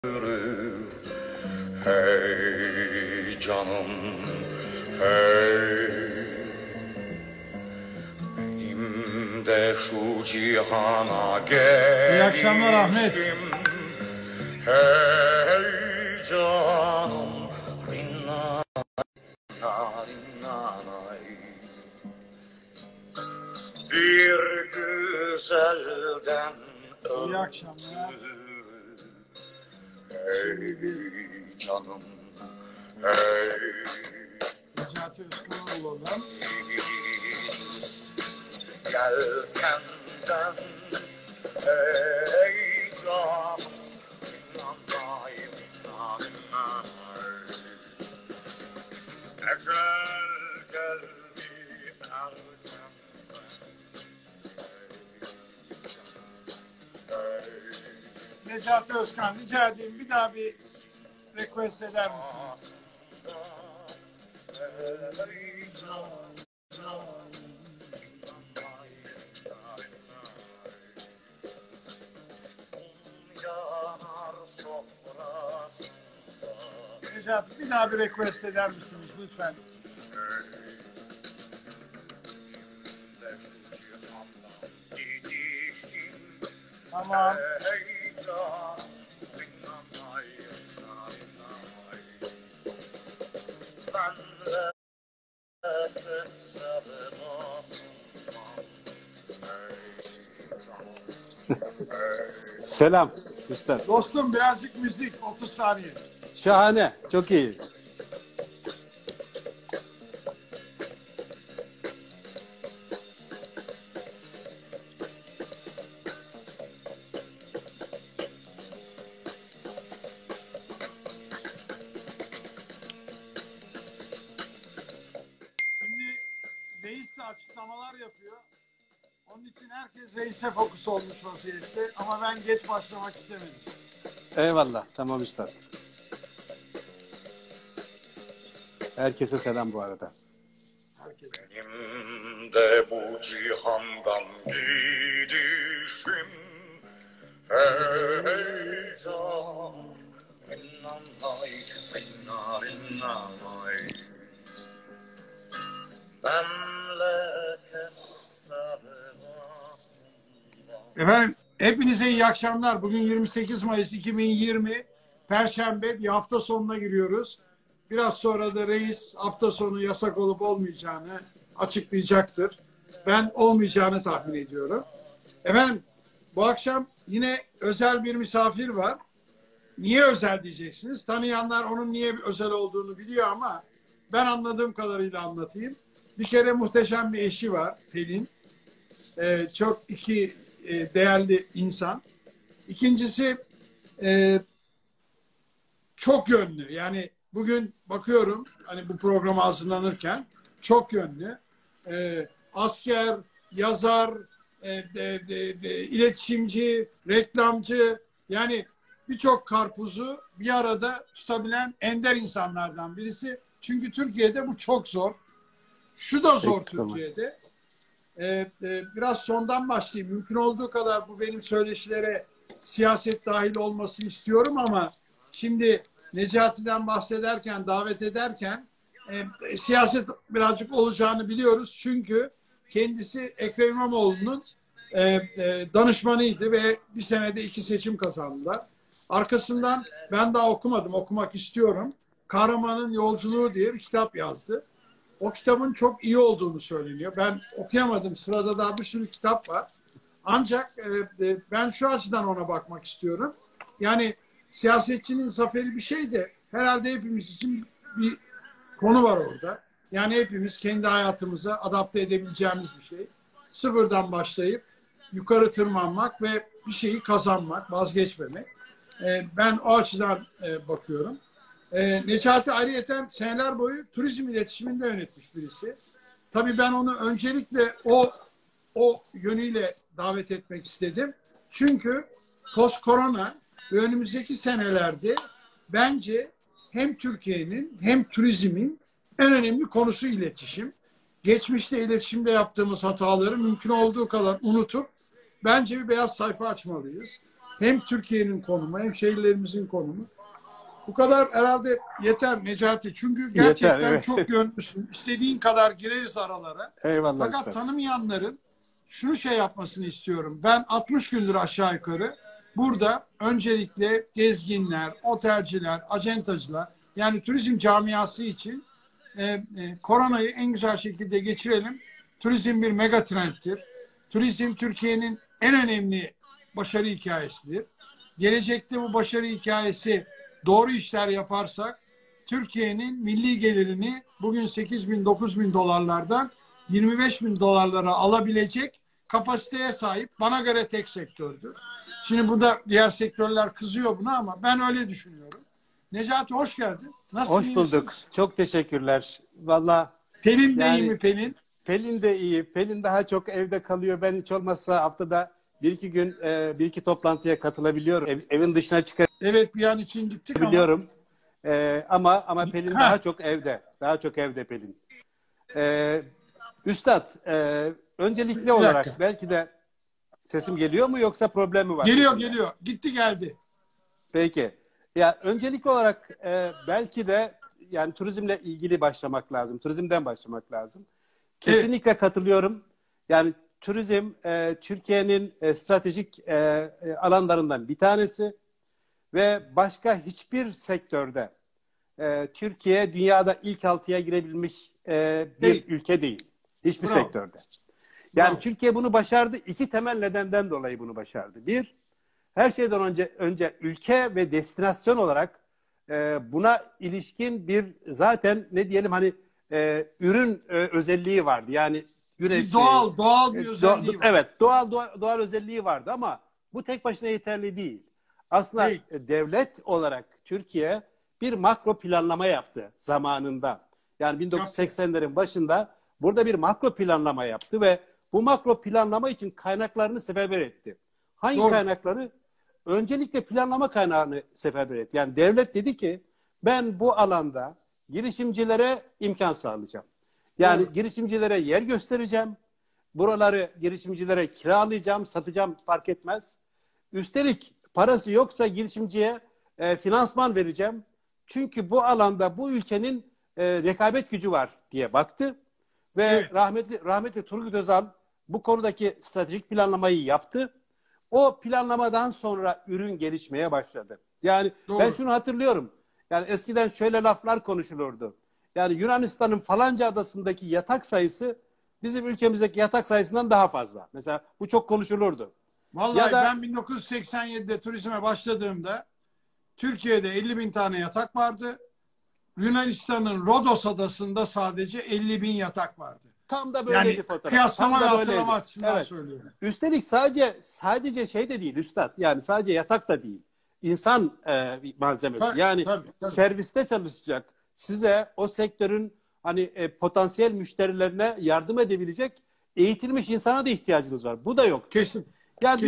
Hey canım, hey. Benim de şu cihana gelişim. İyi akşamlar Ahmet. Hey canım, rinna, rinna, bir güzelden İyi akşamlar. Hey canım, hey. Necati Özkanoğlu'dan. Yelkenden, hey canım, inanayım, ecel geldi erkenden, hey. Necati Özkan, rica edeyim bir daha bir request eder misiniz? Necati bir daha bir request eder misiniz lütfen? Tamam. Selam üstad. Dostum birazcık müzik 30 saniye. Şahane. Çok iyi. Şimdi reis de açıklamalar yapıyor. Onun için herkes reise fokus olmuş vaziyette. Ama ben geç başlamak istemedim. Eyvallah. Tamam üstad. Herkese selam bu arada. Herkese. Benim de bu cihandan gidişim, hey canım, rinnanay, rinna, rinnanay. Memleket sevdasından. Efendim hepinize iyi akşamlar. Bugün 28 Mayıs 2020 Perşembe, bir hafta sonuna giriyoruz. Biraz sonra da reis hafta sonu yasak olup olmayacağını açıklayacaktır. Ben olmayacağını tahmin ediyorum. Efendim bu akşam yine özel bir misafir var. Niye özel diyeceksiniz? Tanıyanlar onun niye özel olduğunu biliyor ama ben anladığım kadarıyla anlatayım. Bir kere muhteşem bir eşi var Pelin. Çok değerli insan. İkincisi çok yönlü. Yani bugün bakıyorum hani bu programa hazırlanırken çok yönlü. Asker, yazar, iletişimci, reklamcı, yani birçok karpuzu bir arada tutabilen ender insanlardan birisi. Çünkü Türkiye'de bu çok zor. Şu da zor Türkiye'de. Biraz sondan başlayayım. Mümkün olduğu kadar bu benim söyleşilere siyaset dahil olmasını istiyorum ama şimdi Necati'den bahsederken, davet ederken siyaset birazcık olacağını biliyoruz. Çünkü kendisi Ekrem İmamoğlu'nun danışmanıydı ve bir senede 2 seçim kazandılar. Arkasından ben daha okumadım, okumak istiyorum. Kahramanın Yolculuğu diye bir kitap yazdı. O kitabın çok iyi olduğunu söyleniyor. Ben okuyamadım. Sırada daha bir sürü kitap var. Ancak ben şu açıdan ona bakmak istiyorum. Yani siyasetçinin zaferi bir şey de herhalde hepimiz için bir konu var orada. Yani hepimiz kendi hayatımıza adapte edebileceğimiz bir şey. Sıfırdan başlayıp yukarı tırmanmak ve bir şeyi kazanmak, vazgeçmemek. Ben o açıdan bakıyorum. Necati ayrıyeten seneler boyu turizm iletişiminde yönetmiş birisi. Tabii ben onu öncelikle o yönüyle davet etmek istedim. Çünkü post korona ve önümüzdeki senelerde bence hem Türkiye'nin hem turizmin en önemli konusu iletişim. Geçmişte iletişimde yaptığımız hataları mümkün olduğu kadar unutup bence bir beyaz sayfa açmalıyız. Hem Türkiye'nin konumu hem şehirlerimizin konumu. Bu kadar herhalde yeter Necati. Çünkü gerçekten Yeter, evet. çok yönlüsün. İstediğin kadar gireriz aralara. Eyvallah Fakat üstad. tanımayanların şunu şey yapmasını istiyorum. Ben 60 gündür aşağı yukarı burada öncelikle gezginler, otelciler, acentacılar yani turizm camiası için koronayı en güzel şekilde geçirelim. Turizm bir mega trendtir. Turizm Türkiye'nin en önemli başarı hikayesidir. Gelecekte bu başarı hikayesi doğru işler yaparsak Türkiye'nin milli gelirini bugün 8 bin 9 bin dolarlardan 25 bin dolarlara alabilecek kapasiteye sahip bana göre tek sektördür. Şimdi burada diğer sektörler kızıyor buna ama ben öyle düşünüyorum. Necati hoş geldin. Nasılsın? Hoş bulduk. Çok teşekkürler. Valla Pelin de iyi yani mi Pelin? Pelin de iyi. Pelin daha çok evde kalıyor. Ben hiç olmazsa haftada bir iki gün bir iki toplantıya katılabiliyorum. Evin dışına Evet bir an için gittik ama. çıkabiliyorum. Ama Pelin daha çok evde. Daha çok evde Pelin. Üstad, öncelikli olarak belki de sesim geliyor mu yoksa problem mi var? Geliyor. Gitti geldi. Peki. Ya öncelikli olarak belki de yani turizmle ilgili başlamak lazım. Turizmden başlamak lazım. Kesinlikle katılıyorum. Yani turizm Türkiye'nin stratejik alanlarından bir tanesi ve başka hiçbir sektörde Türkiye dünyada ilk 6'ya girebilmiş bir ülke değil. Hiçbir sektörde. Yani Türkiye bunu başardı. İki temel nedenden dolayı bunu başardı. Bir, her şeyden önce ülke ve destinasyon olarak buna ilişkin bir zaten ne diyelim hani ürün özelliği vardı. Yani güneşi, Doğal bir özelliği var. Evet, doğal özelliği vardı ama bu tek başına yeterli değil. Aslında devlet olarak Türkiye bir makro planlama yaptı zamanında. Yani 1980'lerin başında burada bir makro planlama yaptı ve bu makro planlama için kaynaklarını seferber etti. Hangi kaynakları? Öncelikle planlama kaynağını seferber etti. Yani devlet dedi ki ben bu alanda girişimcilere imkan sağlayacağım. Yani girişimcilere yer göstereceğim. Buraları girişimcilere kiralayacağım, satacağım fark etmez. Üstelik parası yoksa girişimciye finansman vereceğim. Çünkü bu alanda bu ülkenin rekabet gücü var diye baktı. Ve rahmetli Turgut Özal bu konudaki stratejik planlamayı yaptı. O planlamadan sonra ürün gelişmeye başladı. Yani ben şunu hatırlıyorum. Yani eskiden şöyle laflar konuşulurdu. Yani Yunanistan'ın falanca adasındaki yatak sayısı bizim ülkemizdeki yatak sayısından daha fazla. Mesela bu çok konuşulurdu. Vallahi ben 1987'de turizme başladığımda Türkiye'de 50 bin tane yatak vardı. Yunanistan'ın Rodos adasında sadece 50 bin yatak vardı. Tam da böyleydi yani fotoğraf. Kıyaslama ve hatırlama açısından söylüyorum. Üstelik sadece şey de değil üstad. Yani sadece yatak da değil. İnsan malzemesi. Yani tabii. Serviste çalışacak. Size o sektörün hani potansiyel müşterilerine yardım edebilecek eğitilmiş insana da ihtiyacınız var. Bu da yok. Kesin. Yani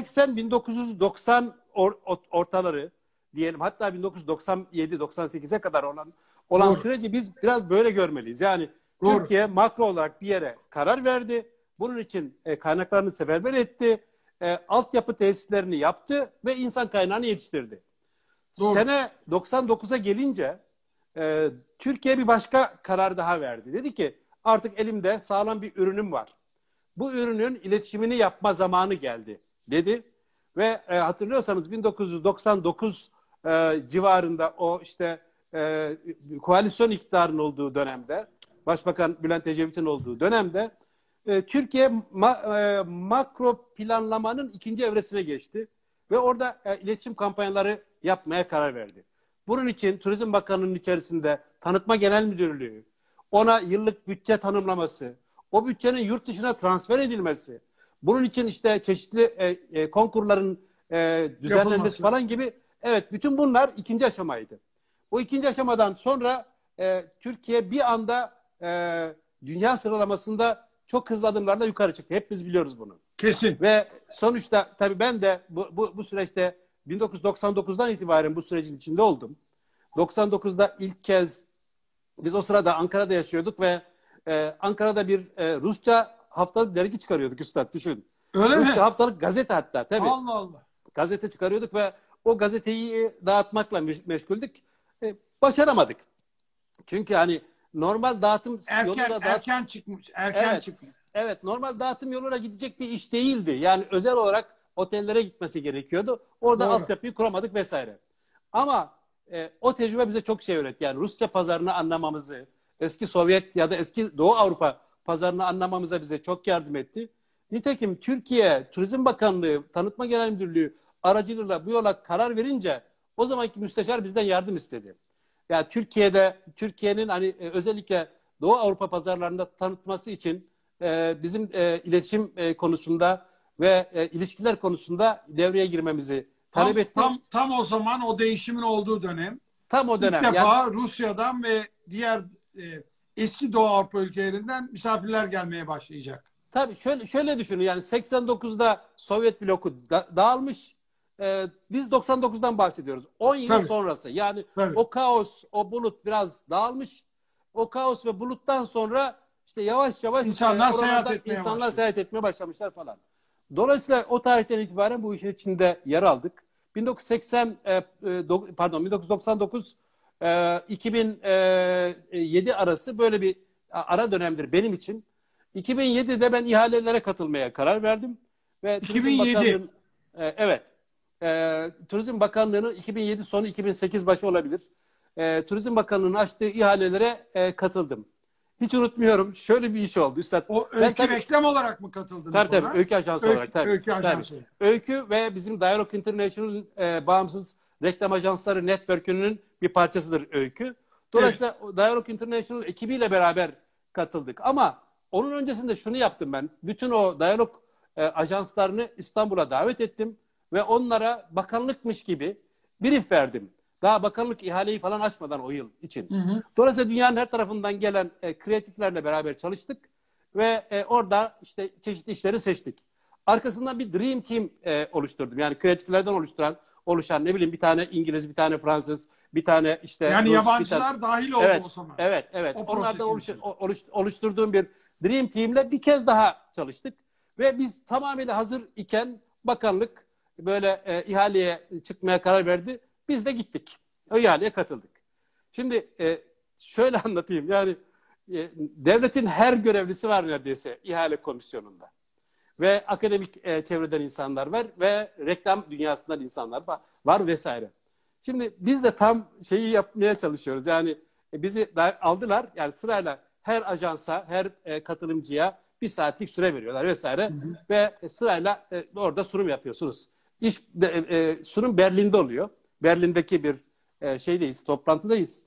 1980-1990 ortaları diyelim hatta 1997-98'e kadar olan süreci biz biraz böyle görmeliyiz. Yani Türkiye makro olarak bir yere karar verdi. Bunun için kaynaklarını seferber etti. Altyapı tesislerini yaptı ve insan kaynağını yetiştirdi. Sene 99'a gelince Türkiye bir başka karar daha verdi. Dedi ki artık elimde sağlam bir ürünüm var. Bu ürünün iletişimini yapma zamanı geldi dedi. Ve hatırlıyorsanız 1999 civarında o işte koalisyon iktidarının olduğu dönemde Başbakan Bülent Ecevit'in olduğu dönemde Türkiye makro planlamanın ikinci evresine geçti. Ve orada iletişim kampanyaları yapmaya karar verdi. Bunun için Turizm Bakanlığı'nın içerisinde Tanıtma Genel Müdürlüğü, ona yıllık bütçe tanımlaması, o bütçenin yurt dışına transfer edilmesi, bunun için işte çeşitli konkurların düzenlenmesi falan gibi bütün bunlar ikinci aşamaydı. O ikinci aşamadan sonra Türkiye bir anda dünya sıralamasında çok hızlı adımlarla yukarı çıktı. Hep biz biliyoruz bunu. Kesin. Ve sonuçta tabii ben de bu süreçte 1999'dan itibaren bu sürecin içinde oldum. 99'da ilk kez biz o sırada Ankara'da yaşıyorduk ve Ankara'da bir Rusça haftalık dergi çıkarıyorduk üstad düşün. Öyle Rusça mi? haftalık gazete hatta tabii. Allah Allah. gazete çıkarıyorduk ve o gazeteyi dağıtmakla meşguldük. Başaramadık. Çünkü hani normal dağıtım yoluyla erken çıkmış. Erken evet, çıkmış. evet, normal dağıtım yoluyla gidecek bir iş değildi. Yani özel olarak otellere gitmesi gerekiyordu. Orada Doğru. altyapıyı kuramadık vesaire. Ama o tecrübe bize çok şey öğretti. Yani Rusya pazarını anlamamızı, eski Sovyet ya da eski Doğu Avrupa pazarını anlamamıza bize çok yardım etti. Nitekim Türkiye Turizm Bakanlığı, Tanıtma Genel Müdürlüğü aracılığıyla bu yola karar verince o zamanki müsteşar bizden yardım istedi. Yani Türkiye'nin hani özellikle Doğu Avrupa pazarlarında tanıtması için bizim iletişim konusunda ve ilişkiler konusunda devreye girmemizi talep etti. Tam o zaman o değişimin olduğu dönem. Tam o dönem. İlk defa Rusya'dan ve diğer eski Doğu Avrupa ülkelerinden misafirler gelmeye başlayacak. Tabii şöyle düşünün, yani 89'da Sovyet bloku dağılmış. Biz 99'dan bahsediyoruz. 10 yıl Tabii. sonrası. Yani Tabii. o kaos, o bulut biraz dağılmış. O kaos ve buluttan sonra işte yavaş yavaş İnsanlar seyahat etmeye başlamışlar falan. Dolayısıyla o tarihten itibaren bu işin içinde yer aldık. 1999 2007 arası böyle bir ara dönemdir benim için. 2007'de ben ihalelere katılmaya karar verdim ve 2007. Evet. Turizm Bakanlığı'nın 2007 sonu 2008 başı olabilir. Turizm Bakanlığı'nın açtığı ihalelere katıldım. Hiç unutmuyorum. Şöyle bir iş oldu. Üstad, O Öykü reklam olarak mı katıldınız tabii, ona? Öykü Ajansı olarak. Tabii. Öykü Ajansı. Öykü ve bizim Dialog International'ın bağımsız reklam ajansları network'ünün bir parçasıdır Öykü. Dolayısıyla evet, Dialog International ekibiyle beraber katıldık. Ama onun öncesinde şunu yaptım ben. Bütün o Dialog ajanslarını İstanbul'a davet ettim ve onlara bakanlıkmış gibi brief verdim. Daha bakanlık ihaleyi falan açmadan o yıl için. Hı hı. Dolayısıyla dünyanın her tarafından gelen kreatiflerle beraber çalıştık ve orada işte çeşitli işleri seçtik. Arkasından bir Dream Team oluşturdum. Yani kreatiflerden oluşan ne bileyim bir tane İngiliz, bir tane Fransız, bir tane işte yani Rus, yabancılar dahil oldu evet, o zaman. Evet. Onlardan oluşturduğum bir Dream Team'le bir kez daha çalıştık ve biz tamamıyla hazır iken bakanlık böyle ihaleye çıkmaya karar verdi. Biz de gittik. O ihaleye katıldık. Şimdi şöyle anlatayım. Yani devletin her görevlisi var neredeyse ihale komisyonunda. Ve akademik çevreden insanlar var ve reklam dünyasından insanlar var vesaire. Şimdi biz de tam şeyi yapmaya çalışıyoruz. Yani bizi aldılar. Yani sırayla her ajansa, her katılımcıya bir saatlik süre veriyorlar vesaire. Hı hı. Ve sırayla orada sunum yapıyorsunuz. Sunum Berlin'de oluyor. Berlin'deki bir şeydeyiz, toplantıdayız.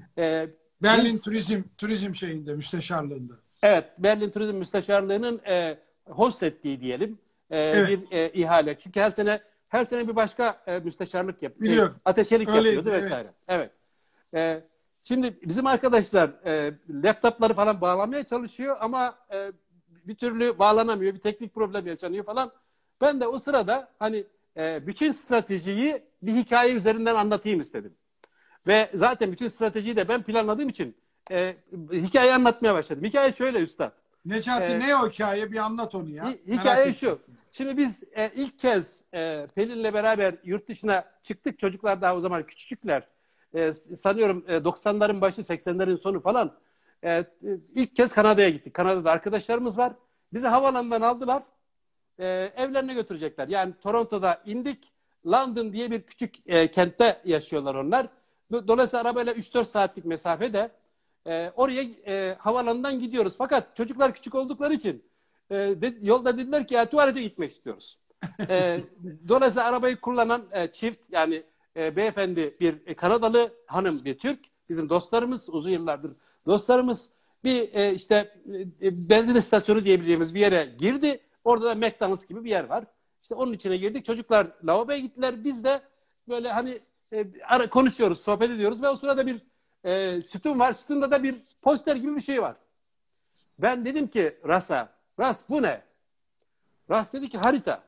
Berlin Turizm şeyinde, müsteşarlığında. Evet, Berlin Turizm Müsteşarlığı'nın host ettiği diyelim evet, bir ihale. Çünkü her sene bir başka müsteşarlık yapıyor. Ateşelik yapıyordu vesaire. Evet. Şimdi bizim arkadaşlar laptopları falan bağlamaya çalışıyor ama bir türlü bağlanamıyor. Bir teknik problem yaşanıyor falan. Ben de o sırada hani bütün stratejiyi bir hikaye üzerinden anlatayım istedim. Ve zaten bütün stratejiyi de ben planladığım için hikaye anlatmaya başladım. Hikaye şöyle üstad. Necati ne o hikaye? Bir anlat onu ya. Hikaye şu. Şimdi biz ilk kez Pelin'le beraber yurt dışına çıktık. Çocuklar daha o zaman küçücükler. Sanıyorum 90'ların başı 80'lerin sonu falan. İlk kez Kanada'ya gittik. Kanada'da arkadaşlarımız var. Bizi havaalanından aldılar. Evlerine götürecekler. Yani Toronto'da indik. London diye bir küçük kentte yaşıyorlar onlar. Dolayısıyla arabayla 3-4 saatlik mesafede oraya havaalanından gidiyoruz. Fakat çocuklar küçük oldukları için yolda dediler ki ya tuvalete gitmek istiyoruz. Dolayısıyla arabayı kullanan çift yani beyefendi bir Kanadalı, hanım bir Türk. Bizim dostlarımız, uzun yıllardır dostlarımız. Bir işte benzin istasyonu diyebileceğimiz bir yere girdi. Orada da McDonald's gibi bir yer var. İşte onun içine girdik. Çocuklar lavaboya gittiler. Biz de böyle hani konuşuyoruz, sohbet ediyoruz ve o sırada bir sütun var. Sütunda da bir poster gibi bir şey var. Ben dedim ki Ras bu ne? Ras dedi ki harita.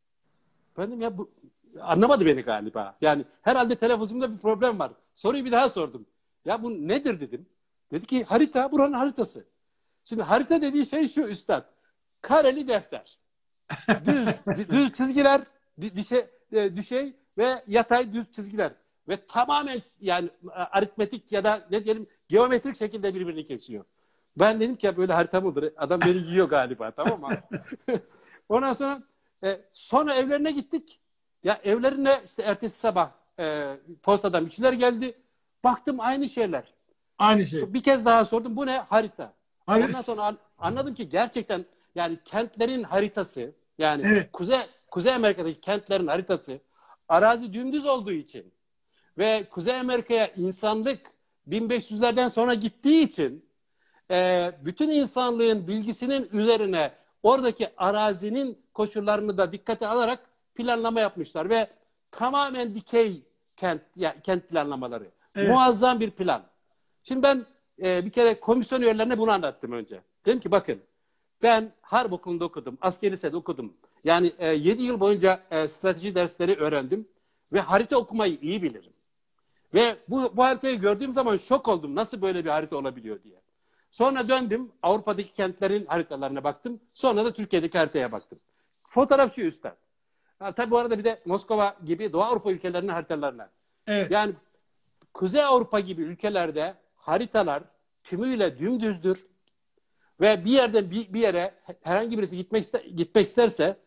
Ben dedim ya bu anlamadı beni galiba. Yani herhalde telaffuzumda bir problem var. Soruyu bir daha sordum. Ya bu nedir dedim. Dedi ki harita, buranın haritası. Şimdi harita dediği şey şu üstad. Kareli defter. Düz çizgiler, düşey ve yatay düz çizgiler. Ve tamamen yani aritmetik ya da ne diyelim geometrik şekilde birbirini kesiyor. Ben dedim ki ya böyle harita mıdır? Adam beni yiyor galiba, tamam mı? Ondan sonra evlerine gittik. Ya evlerine işte ertesi sabah postadan bir şeyler geldi. Baktım aynı şeyler. Aynı şey. Bir kez daha sordum. Bu ne? Harita. Harita. Ondan sonra anladım ki gerçekten yani kentlerin haritası, yani Evet. Kuzey Amerika'daki kentlerin haritası, arazi dümdüz olduğu için ve Kuzey Amerika'ya insanlık 1500'lerden sonra gittiği için bütün insanlığın bilgisinin üzerine oradaki arazinin koşullarını da dikkate alarak planlama yapmışlar ve tamamen dikey kent planlamaları. Evet. Muazzam bir plan. Şimdi ben bir kere komisyon üyelerine bunu anlattım önce. Dedim ki bakın, ben Harp Okulu'nda okudum, askeri lisede okudum. Yani 7 yıl boyunca strateji dersleri öğrendim ve harita okumayı iyi bilirim. Ve bu haritayı gördüğüm zaman şok oldum. Nasıl böyle bir harita olabiliyor diye. Sonra döndüm, Avrupa'daki kentlerin haritalarına baktım. Sonra da Türkiye'deki haritaya baktım. Fotoğraf şu üstten. Tabii bu arada bir de Moskova gibi Doğu Avrupa ülkelerinin haritalarına. Evet. Yani Kuzey Avrupa gibi ülkelerde haritalar tümüyle dümdüzdür. Ve bir yerden bir yere herhangi birisi gitmek isterse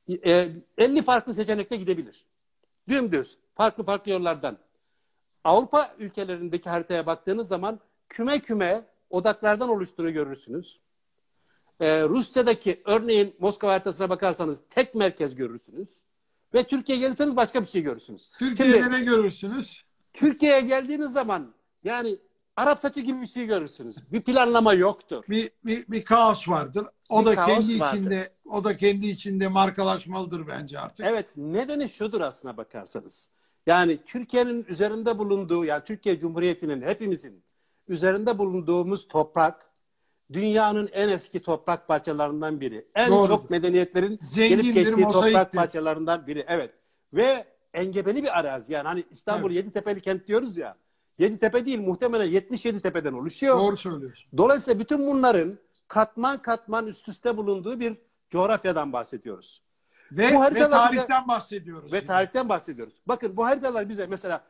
50 farklı seçenekte gidebilir. Dümdüz, farklı yollardan. Avrupa ülkelerindeki haritaya baktığınız zaman küme küme odaklardan oluştuğunu görürsünüz. Rusya'daki örneğin Moskova haritasına bakarsanız tek merkez görürsünüz. Ve Türkiye'ye gelirseniz başka bir şey görürsünüz. Türkiye'de ne görürsünüz? Türkiye'ye geldiğiniz zaman yani Arap saçı gibi bir şey görürsünüz. Bir planlama yoktur. Bir kaos vardır. O Bir da kaos kendi vardır. içinde, o da kendi içinde markalaşmalıdır bence artık. Evet, nedeni şudur aslına bakarsanız. Yani Türkiye'nin üzerinde bulunduğu, yani Türkiye Cumhuriyeti'nin, hepimizin üzerinde bulunduğumuz toprak dünyanın en eski toprak parçalarından biri. En Doğrudur. çok medeniyetlerin Zengindir, gelip geçtiği toprak mozaiktir. parçalarından biri. Evet. Ve engebeli bir arazi. Yani hani İstanbul Evet. Yeditepe'li kent diyoruz ya. Yeditepe değil, muhtemelen 77 tepeden oluşuyor. Doğru söylüyorsun. Dolayısıyla bütün bunların katman katman üst üste bulunduğu bir coğrafyadan bahsediyoruz. Ve Bu haritalar tarihten bahsediyoruz. Ve tarihten bahsediyoruz. Bakın bu haritalar bize mesela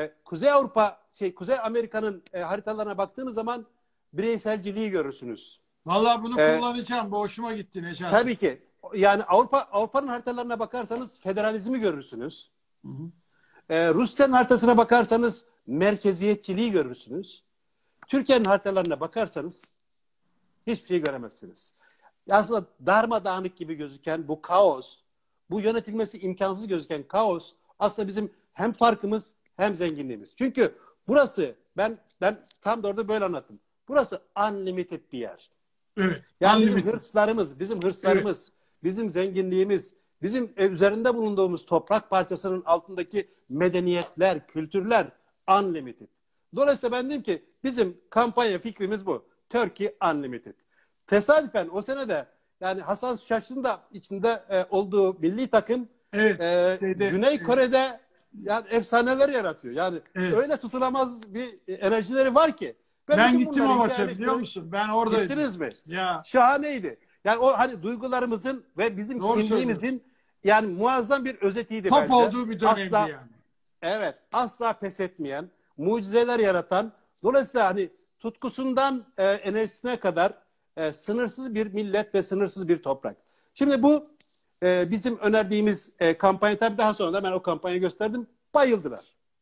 Kuzey Amerika'nın haritalarına baktığınız zaman bireyselciliği görürsünüz. Vallahi bunu kullanacağım. Bu hoşuma gitti Necati. Tabii ki. Yani Avrupa'nın haritalarına bakarsanız federalizmi görürsünüz. Hı hı. Rusya'nın haritasına bakarsanız merkeziyetçiliği görürsünüz. Türkiye'nin haritalarına bakarsanız hiçbir şey göremezsiniz. Aslında darmadağınık gibi gözüken bu kaos, bu yönetilmesi imkansız gözüken kaos aslında bizim hem farkımız hem zenginliğimiz. Çünkü burası, ben tam da orada böyle anlattım. Burası unlimited bir yer. Evet. Yani Unlimited. bizim hırslarımız, bizim zenginliğimiz, bizim üzerinde bulunduğumuz toprak parçasının altındaki medeniyetler, kültürler unlimited. Dolayısıyla ben dedim ki bizim kampanya fikrimiz bu. Turkey Unlimited. Tesadüfen o sene de yani Hasan Şaş'ın da içinde olduğu milli takım Güney Kore'de yani efsaneler yaratıyor. Yani öyle tutulamaz bir enerjileri var ki. Ben gittim o maça, biliyor musun? Ben oradaydım. Gittiniz mi? Ya. Şahaneydi. Yani o hani duygularımızın ve bizim kimliğimizin yani muazzam bir özetiydi Top bence. olduğu bir dönemdi yani. Evet. Asla pes etmeyen, mucizeler yaratan, dolayısıyla hani tutkusundan enerjisine kadar sınırsız bir millet ve sınırsız bir toprak. Şimdi bu bizim önerdiğimiz kampanya, tabii daha sonra da ben o kampanyayı gösterdim. Bayıldılar.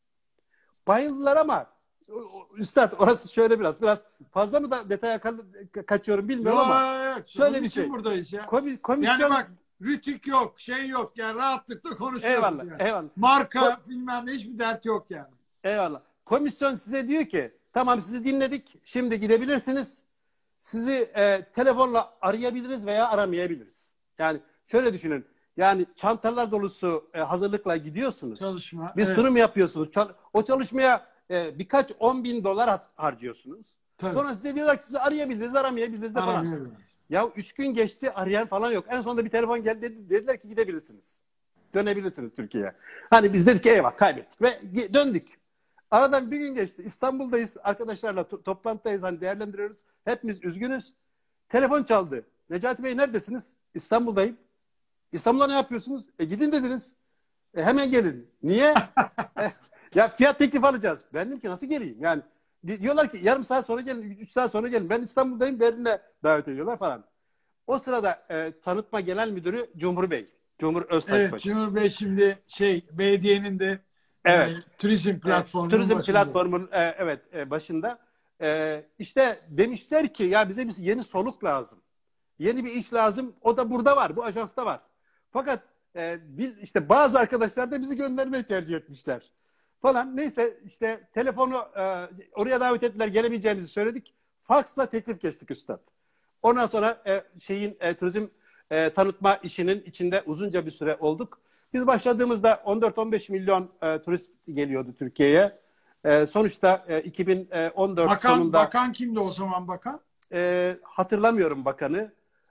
Bayıldılar ama Üstad orası şöyle biraz fazla mı da detaya kaçıyorum bilmiyorum ama şöyle bir şey. Buradayız ya. Komisyon... Yani bak rütük yok, şey yok yani rahatlıkla konuşuyoruz. Eyvallah, yani. eyvallah. Marka bilmem ne, hiçbir dert yok yani. Eyvallah. Komisyon size diyor ki tamam sizi dinledik, şimdi gidebilirsiniz. Sizi telefonla arayabiliriz veya aramayabiliriz. Yani şöyle düşünün. Yani çantalar dolusu hazırlıkla gidiyorsunuz. Çalışma. Bir sunum yapıyorsunuz. O çalışmaya birkaç 10.000 dolar harcıyorsunuz. Tabii. Sonra size diyorlar ki sizi arayabiliriz, aramayabiliriz de falan. Ya 3 gün geçti, arayan falan yok. En sonunda bir telefon geldi, dediler ki gidebilirsiniz. Dönebilirsiniz Türkiye'ye. Hani biz dedik ki eyvah kaybettik ve döndük. Aradan bir gün geçti. İstanbul'dayız. Arkadaşlarla toplantıdayız. Hani değerlendiriyoruz. Hepimiz üzgünüz. Telefon çaldı. Necati Bey neredesiniz? İstanbul'dayım. İstanbul'da ne yapıyorsunuz? Gidin dediniz. Hemen gelin. Niye? Ya fiyat teklifi alacağız. Ben dedim ki nasıl geleyim? Yani diyorlar ki yarım saat sonra gelin, 3 saat sonra gelin. Ben İstanbul'dayım, Berlin'e davet ediyorlar falan. O sırada tanıtma genel müdürü Cumhur Bey. Cumhur Evet, Öztaşbaşı. Cumhur Bey şimdi belediyenin de Evet. turizm platformunun Turizm başında. platformunun başında. İşte demişler ki ya bize bir yeni soluk lazım. Yeni bir iş lazım. O da burada var. Bu ajansta var. Fakat işte bazı arkadaşlar da bizi göndermeyi tercih etmişler. Falan. Neyse işte telefonu oraya davet ettiler. Gelemeyeceğimizi söyledik. Faksla teklif geçtik üstad. Ondan sonra turizm tanıtma işinin içinde uzunca bir süre olduk. Biz başladığımızda 14-15 milyon turist geliyordu Türkiye'ye. Sonuçta 2014 sonunda... Bakan kimdi o zaman bakan? Hatırlamıyorum bakanı.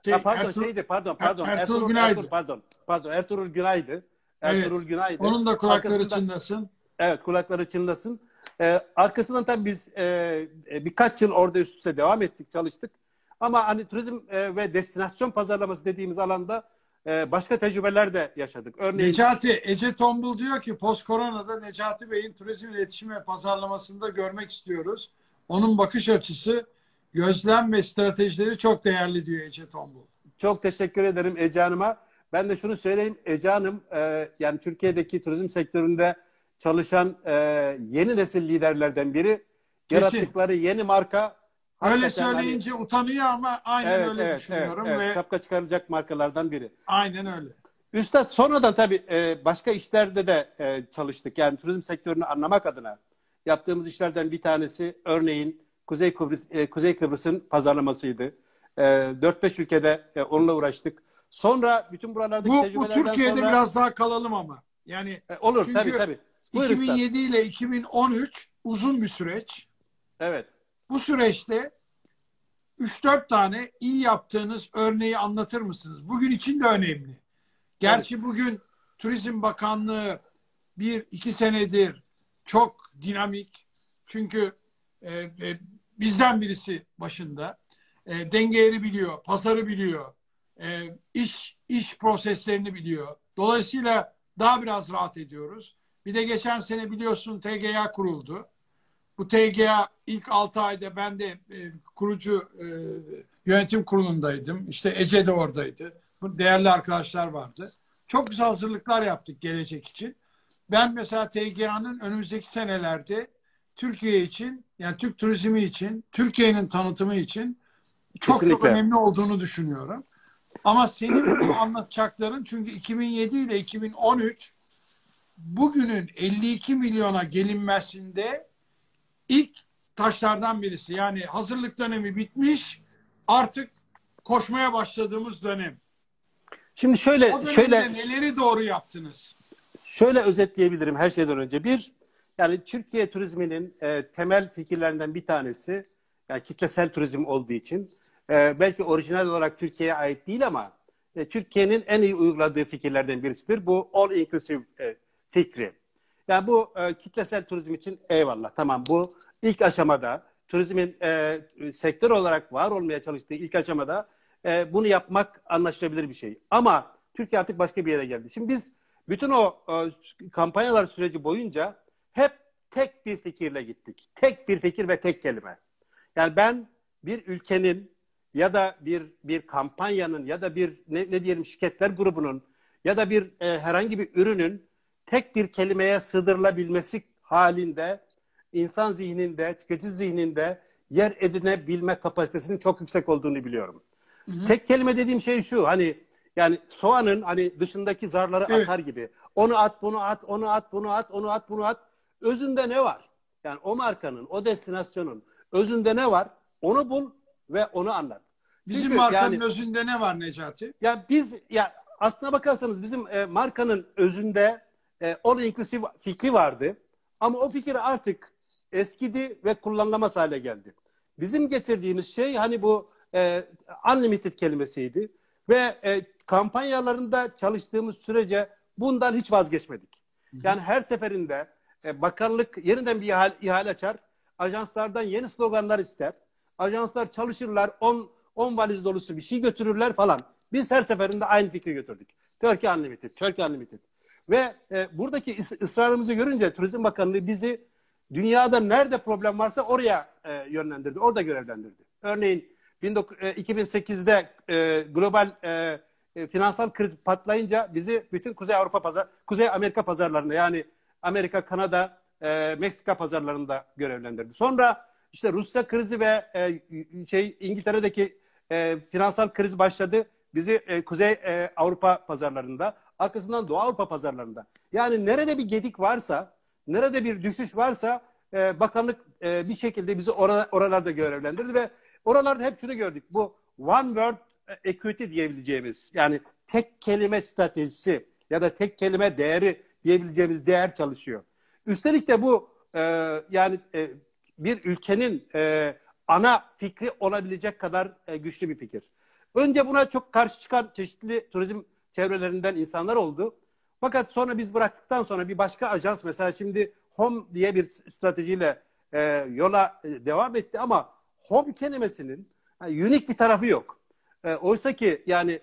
Ertuğrul Günay'dı. Ertuğrul Günay'dı. Evet. Günay'dı. Onun da kulakları çınlasın. Evet, kulakları çınlasın. Arkasından tabii biz birkaç yıl orada üst üste devam ettik, çalıştık. Ama hani turizm ve destinasyon pazarlaması dediğimiz alanda başka tecrübeler de yaşadık. Örneğin Ece Tombul diyor ki post koronada Necati Bey'in turizm iletişimi ve pazarlamasında görmek istiyoruz. Onun bakış açısı, gözlem ve stratejileri çok değerli diyor Ece Tombul. Çok teşekkür ederim Ece Hanım'a. Ben de şunu söyleyeyim. Ece Hanım yani Türkiye'deki turizm sektöründe çalışan yeni nesil liderlerden biri. Kesin. Yarattıkları yeni marka. Öyle söyleyince utanıyor ama aynen öyle düşünüyorum. Evet, ve şapka çıkaracak markalardan biri. Aynen öyle. Üstad sonradan tabii başka işlerde de çalıştık. Yani turizm sektörünü anlamak adına yaptığımız işlerden bir tanesi örneğin Kuzey Kıbrıs'ın pazarlamasıydı. 4-5 ülkede onunla uğraştık. Sonra bütün buralardaki tecrübelerden bu Türkiye'de sonra... biraz daha kalalım ama. Yani olur çünkü tabii. Buyur 2007 ile 2013 uzun bir süreç. Evet. Bu süreçte 3-4 tane iyi yaptığınız örneği anlatır mısınız? Bugün için de önemli. Gerçi bugün Turizm Bakanlığı 1-2 senedir çok dinamik. Çünkü bizden birisi başında. Dengeleri biliyor, pazarı biliyor, iş proseslerini biliyor. Dolayısıyla daha biraz rahat ediyoruz. Bir de geçen sene biliyorsun TGA kuruldu. Bu TGA ilk 6 ayda ben de kurucu yönetim kurulundaydım. İşte Ece de oradaydı. Değerli arkadaşlar vardı. Çok güzel hazırlıklar yaptık gelecek için. Ben mesela TGA'nın önümüzdeki senelerde Türkiye için, yani Türk turizmi için, Türkiye'nin tanıtımı için çok önemli olduğunu düşünüyorum. Ama senin bu anlatacakların, çünkü 2007 ile 2013 bugünün 52 milyona gelinmesinde ilk taşlardan birisi. Yani hazırlık dönemi bitmiş, artık koşmaya başladığımız dönem. Şimdi o dönemde neleri doğru yaptınız? Şöyle özetleyebilirim her şeyden önce. Yani Türkiye turizminin temel fikirlerinden bir tanesi, yani kitlesel turizm olduğu için belki orijinal olarak Türkiye'ye ait değil ama Türkiye'nin en iyi uyguladığı fikirlerden birisidir. Bu all inclusive fikri. Yani bu kitlesel turizm için eyvallah, tamam, bu ilk aşamada turizmin sektör olarak var olmaya çalıştığı ilk aşamada bunu yapmak anlaşılabilir bir şey. Ama Türkiye artık başka bir yere geldi. Şimdi biz bütün o kampanyalar süreci boyunca hep tek bir fikirle gittik. Tek bir fikir ve tek kelime. Yani ben bir ülkenin ya da bir kampanyanın ya da bir ne diyelim şirketler grubunun ya da bir herhangi bir ürünün tek bir kelimeye sığdırılabilmesi halinde insan zihninde, tüketici zihninde yer edinebilme kapasitesinin çok yüksek olduğunu biliyorum. Hı-hı. Tek kelime dediğim şey şu, hani yani soğanın hani dışındaki zarları atar gibi. Onu at, bunu at, onu at, bunu at, onu at, bunu at. Özünde ne var? Yani o markanın, o destinasyonun özünde ne var? Onu bul ve onu anlat. Bizim markanın özünde ne var Necati? Ya aslına bakarsanız bizim markanın özünde all inclusive fikri vardı. Ama o fikir artık eskidi ve kullanılamaz hale geldi. Bizim getirdiğimiz şey hani bu unlimited kelimesiydi. Ve kampanyalarında çalıştığımız sürece bundan hiç vazgeçmedik. Yani her seferinde bakanlık yeniden bir ihale açar. Ajanslardan yeni sloganlar ister. Ajanslar çalışırlar. 10 valiz dolusu bir şey götürürler falan. Biz her seferinde aynı fikri götürdük. Turkey Unlimited, Turkey Unlimited. Ve buradaki ısrarımızı görünce Turizm Bakanlığı bizi dünyada nerede problem varsa oraya yönlendirdi, orada görevlendirdi. Örneğin 2008'de global finansal kriz patlayınca bizi bütün Kuzey Amerika pazarlarında, yani Amerika, Kanada, Meksika pazarlarında görevlendirdi. Sonra işte Rusya krizi ve İngiltere'deki finansal kriz başladı. Bizi Kuzey Avrupa pazarlarında, arkasından Doğu Avrupa pazarlarında. Yani nerede bir gedik varsa, nerede bir düşüş varsa bakanlık bir şekilde bizi oralarda görevlendirdi ve oralarda hep şunu gördük. Bu one word equity diyebileceğimiz, yani tek kelime stratejisi ya da tek kelime değeri diyebileceğimiz değer çalışıyor. Üstelik de bu bir ülkenin ana fikri olabilecek kadar güçlü bir fikir. Önce buna çok karşı çıkan çeşitli turizm çevrelerinden insanlar oldu. Fakat sonra biz bıraktıktan sonra bir başka ajans, mesela şimdi Home diye bir stratejiyle yola devam etti ama Home kelimesinin unik bir tarafı yok. Oysa ki yani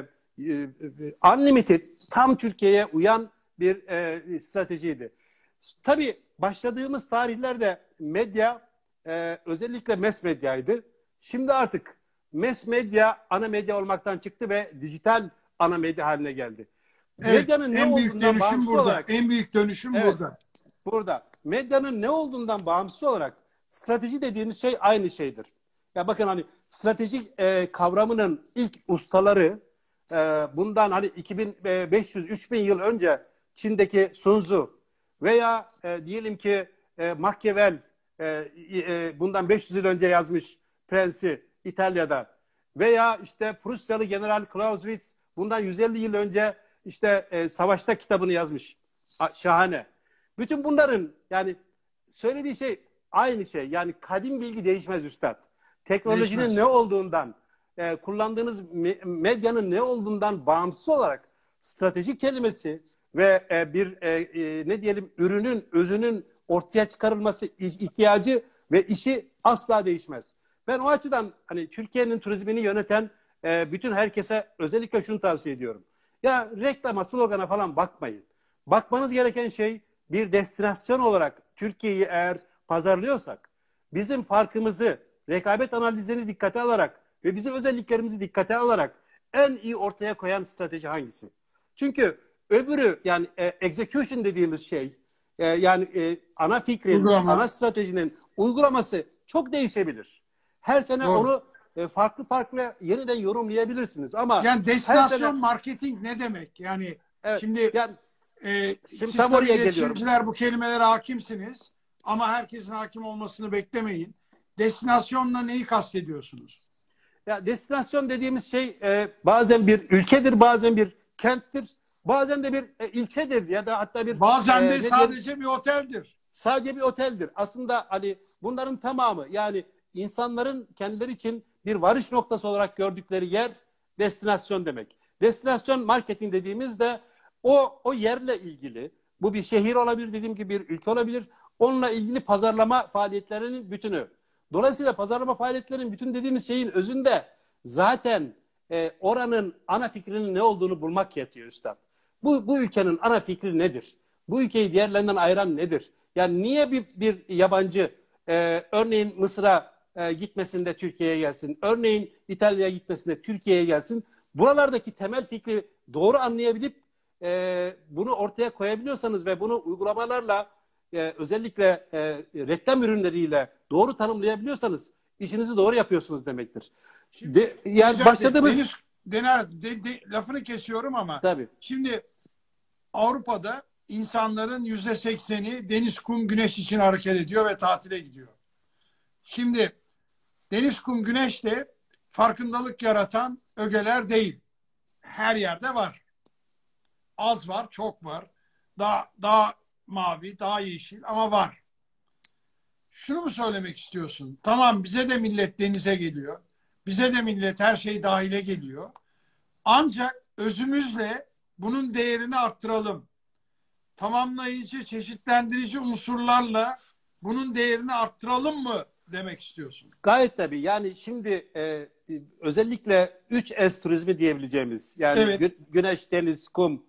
Unlimited tam Türkiye'ye uyan bir stratejiydi. Tabii başladığımız tarihlerde medya özellikle mass medyaydı. Şimdi artık mass medya ana medya olmaktan çıktı ve dijital ana medya haline geldi. Evet, Medyanın ne en büyük olduğundan dönüşüm bağımsız burada. olarak, En büyük dönüşüm evet, burada. burada. Medyanın ne olduğundan bağımsız olarak strateji dediğimiz şey aynı şeydir. Ya bakın, hani stratejik kavramının ilk ustaları bundan hani 2500-3000 yıl önce Çin'deki Sun Tzu veya diyelim ki Machiavelli bundan 500 yıl önce yazmış Prensi İtalya'da, veya işte Prusyalı General Clausewitz bundan 150 yıl önce işte Savaşta kitabını yazmış. Şahane. Bütün bunların yani söylediği şey aynı şey. Yani kadim bilgi değişmez üstad. Teknolojinin Değişmez. ne olduğundan, kullandığınız medyanın ne olduğundan bağımsız olarak stratejik kelimesi ve ne diyelim ürünün, özünün ortaya çıkarılması ihtiyacı ve işi asla değişmez. Ben o açıdan hani Türkiye'nin turizmini yöneten bütün herkese özellikle şunu tavsiye ediyorum. Ya reklama, slogana falan bakmayın. Bakmanız gereken şey, bir destinasyon olarak Türkiye'yi eğer pazarlıyorsak, bizim farkımızı, rekabet analizini dikkate alarak ve bizim özelliklerimizi dikkate alarak en iyi ortaya koyan strateji hangisi? Çünkü öbürü, yani execution dediğimiz şey, ana fikrin, Uygulama. ana stratejinin uygulaması çok değişebilir. Her sene Doğru. onu farklı yeniden yorumlayabilirsiniz ama Yani her destinasyon sene, marketing ne demek? Yani evet, şimdi yani siz tam tabii oraya geliyorum. iletişimciler bu kelimelere hakimsiniz ama herkesin hakim olmasını beklemeyin. Destinasyonla neyi kastediyorsunuz? Ya destinasyon dediğimiz şey bazen bir ülkedir, bazen bir kenttir, bazen de bir ilçedir ya da hatta bir Bazen de ne sadece diyelim, bir oteldir. sadece bir oteldir. Aslında hani bunların tamamı, yani insanların kendileri için bir varış noktası olarak gördükleri yer destinasyon demek. Destinasyon marketing dediğimiz de o yerle ilgili. Bu bir şehir olabilir, dediğim gibi bir ülke olabilir. Onunla ilgili pazarlama faaliyetlerinin bütünü. Dolayısıyla pazarlama faaliyetlerinin bütün dediğimiz şeyin özünde zaten oranın ana fikrinin ne olduğunu bulmak yatıyor üstad. Bu ülkenin ana fikri nedir? Bu ülkeyi diğerlerinden ayıran nedir? Yani niye bir yabancı örneğin Mısır'a gitmesinde Türkiye'ye gelsin, örneğin İtalya'ya gitmesinde Türkiye'ye gelsin? Buralardaki temel fikri doğru anlayabilip bunu ortaya koyabiliyorsanız ve bunu uygulamalarla özellikle reklam ürünleriyle doğru tanımlayabiliyorsanız işinizi doğru yapıyorsunuz demektir. Yani başladığımız... Lafını kesiyorum ama Tabii. şimdi Avrupa'da insanların %80'i deniz, kum, güneş için hareket ediyor ve tatile gidiyor. Şimdi deniz, kum, güneş de farkındalık yaratan ögeler değil. Her yerde var. Az var, çok var. Daha mavi, daha yeşil ama var. Şunu mu söylemek istiyorsun? Tamam, bize de millet denize geliyor. Bize de millet her şey dahile geliyor. Ancak özümüzle bunun değerini arttıralım. Tamamlayıcı, çeşitlendirici unsurlarla bunun değerini arttıralım mı demek istiyorsun? Gayet tabii. Yani şimdi özellikle 3S turizmi diyebileceğimiz, yani evet, güneş, deniz, kum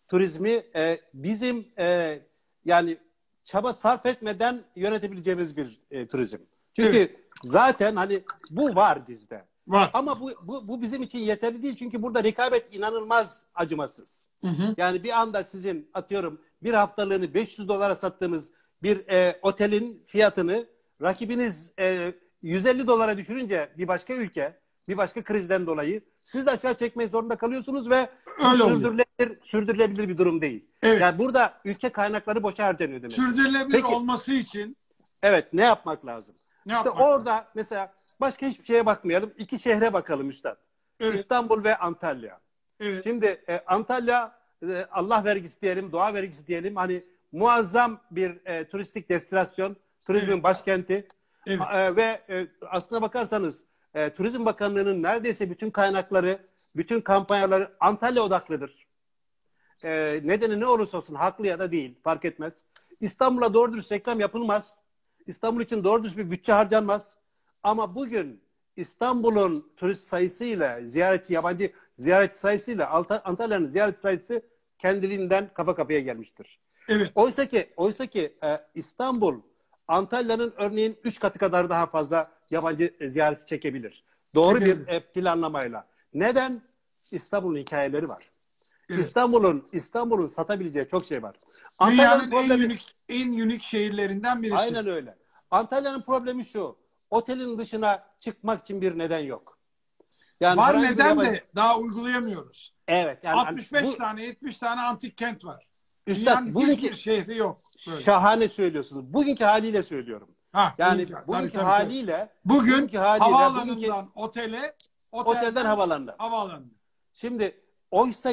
turizmi bizim yani çaba sarf etmeden yönetebileceğimiz bir turizm. Çünkü zaten hani bu var bizde. Var. Ama bu bizim için yeterli değil. Çünkü burada rekabet inanılmaz acımasız. Yani bir anda sizin atıyorum bir haftalığını 500 dolara sattığınız bir otelin fiyatını rakibiniz 150 dolara düşürünce bir başka ülke, bir başka krizden dolayı siz de aşağı çekmek zorunda kalıyorsunuz ve sürdürülebilir bir durum değil. Evet. Yani burada ülke kaynakları boşa harcanıyor demek. Sürdürülebilir olması için evet, ne yapmak lazım? İşte orada lazım? mesela başka hiçbir şeye bakmayalım. İki şehre bakalım üstad. Evet. İstanbul ve Antalya. Evet. Şimdi Antalya Allah vergisi diyelim, doğa vergisi diyelim. Hani muazzam bir turistik destinasyon, turizmin başkenti. Evet. Ve aslına bakarsanız Turizm Bakanlığı'nın neredeyse bütün kaynakları, bütün kampanyaları Antalya odaklıdır. Nedeni ne olursa olsun, haklı ya da değil, fark etmez. İstanbul'a doğru dürüst reklam yapılmaz. İstanbul için doğru dürüst bir bütçe harcanmaz. Ama bugün İstanbul'un turist sayısıyla, yabancı ziyaretçi sayısıyla Antalya'nın ziyaretçi sayısı kendiliğinden kafa kafaya gelmiştir. Evet. Oysa ki İstanbul, Antalya'nın örneğin 3 katı kadar daha fazla yabancı ziyaretçi çekebilir. Doğru bir planlamayla. Neden? İstanbul'un hikayeleri var. Evet. İstanbul'un satabileceği çok şey var. Dünyanın en unik şehirlerinden birisi. Aynen öyle. Antalya'nın problemi şu. Otelin dışına çıkmak için bir neden yok. Yani var, neden de daha uygulayamıyoruz. Evet. Yani 65 tane 70 tane antik kent var. Üstad, bugünkü şehri yok. Böyle. Şahane söylüyorsunuz. Bugünkü haliyle söylüyorum. Bugünkü haliyle havaalanından otelden havalanına. Şimdi oysa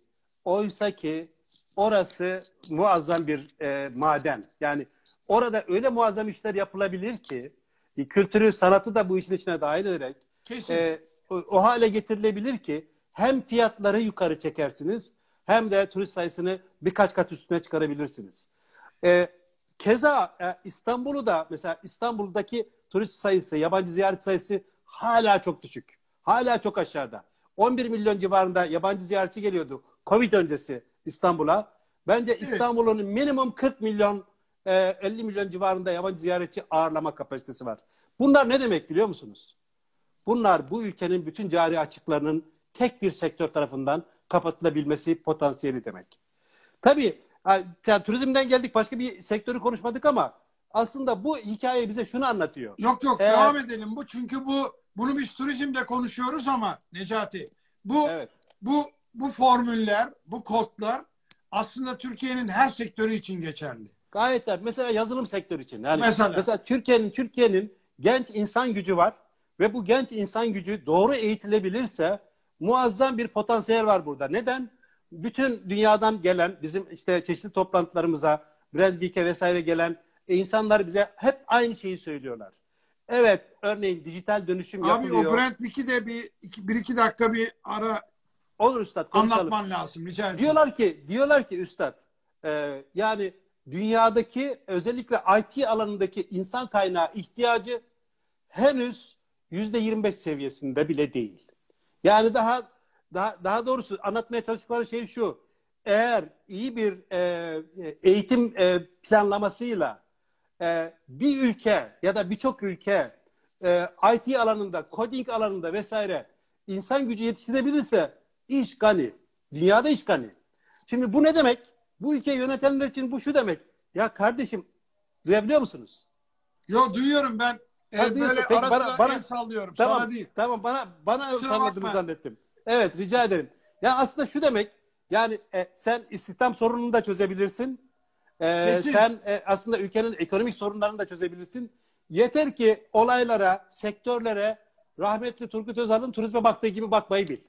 ki orası muazzam bir maden. Yani orada öyle muazzam işler yapılabilir ki kültürü, sanatı da bu işin içine dahil ederek o hale getirilebilir ki hem fiyatları yukarı çekersiniz hem de turist sayısını birkaç kat üstüne çıkarabilirsiniz. Keza İstanbul'u da mesela İstanbul'daki turist sayısı, yabancı ziyaret sayısı hala çok düşük. Hala çok aşağıda. 11 milyon civarında yabancı ziyaretçi geliyordu Covid öncesi İstanbul'a. Bence İstanbul'un minimum 40 milyon 50 milyon civarında yabancı ziyaretçi ağırlama kapasitesi var. Bunlar ne demek biliyor musunuz? Bunlar bu ülkenin bütün cari açıklarının tek bir sektör tarafından kapatılabilmesi potansiyeli demek. Tabii yani turizmden geldik, başka bir sektörü konuşmadık ama aslında bu hikaye bize şunu anlatıyor. Yok devam edelim çünkü bunu biz turizmde konuşuyoruz ama Necati bu formüller, bu kodlar aslında Türkiye'nin her sektörü için geçerli. Gayet tabii. Mesela yazılım sektörü için. Yani mesela Türkiye'nin genç insan gücü var ve bu genç insan gücü doğru eğitilebilirse muazzam bir potansiyel var burada. Neden? Bütün dünyadan gelen, bizim işte çeşitli toplantılarımıza, Brand Week'e vesaire gelen insanlar bize hep aynı şeyi söylüyorlar. Evet, örneğin dijital dönüşüm yapılıyor. Abi o Brand Week'i de bir iki dakika bir ara olur üstad, anlatman lazım. Rica ederim. Diyorlar ki üstad, yani dünyadaki özellikle IT alanındaki insan kaynağı ihtiyacı henüz %25 seviyesinde bile değil. Yani daha doğrusu anlatmaya çalıştıkları şey şu: eğer iyi bir eğitim planlamasıyla bir ülke ya da birçok ülke IT alanında, coding alanında vesaire insan gücü yetiştirebilirse iş gani. Dünyada iş gani. Şimdi bu ne demek? Bu ülkeyi yönetenler için bu şu demek. Ya kardeşim, duyabiliyor musunuz? Yo, duyuyorum ben. Böyle peki, ara sıra el sallıyorum. Tamam, sana değil. Tamam, bana salladığını zannettim. Evet, rica ederim. Ya aslında şu demek, yani sen istihdam sorununu da çözebilirsin. Sen aslında ülkenin ekonomik sorunlarını da çözebilirsin. Yeter ki olaylara, sektörlere rahmetli Turgut Özal'ın turizme baktığı gibi bakmayı bil.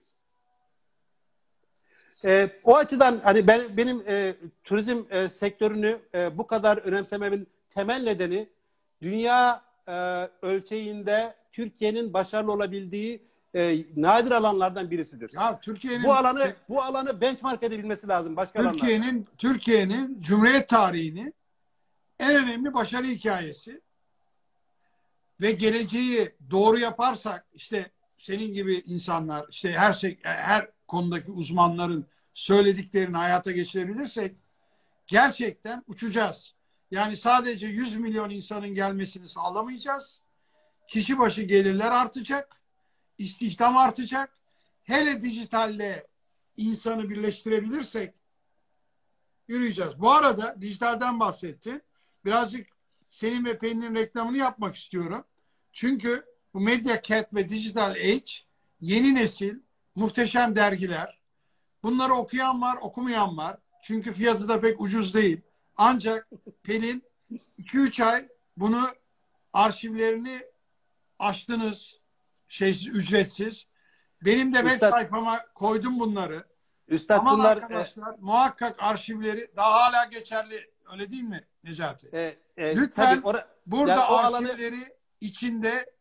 O açıdan hani benim turizm sektörünü bu kadar önemsememin temel nedeni dünya ölçeğinde Türkiye'nin başarılı olabildiği nadir alanlardan birisidir. Ya Türkiye'nin bu alanı benchmark edebilmesi lazım başka Türkiye'nin Cumhuriyet tarihini en önemli başarı hikayesi ve geleceği doğru yaparsak, işte senin gibi insanlar, işte her konudaki uzmanların söylediklerini hayata geçirebilirsek gerçekten uçacağız. Yani sadece 100 milyon insanın gelmesini sağlamayacağız. Kişi başı gelirler artacak. İstihdam artacak. Hele dijitalle insanı birleştirebilirsek yürüyeceğiz. Bu arada dijitalden bahsettin. Birazcık senin ve Pelin'in reklamını yapmak istiyorum. Çünkü bu Media ve Digital Age yeni nesil muhteşem dergiler. Bunları okuyan var, okumayan var. Çünkü fiyatı da pek ucuz değil. Ancak Pelin 2-3 ay bunu arşivlerini açtınız. Ücretsiz. Benim de web Üstad, sayfama koydum bunları. Üstad Aman bunlar arkadaşlar muhakkak arşivleri daha hala geçerli. Öyle değil mi Necati? tabii Lütfen burada yani o arşivleri içinde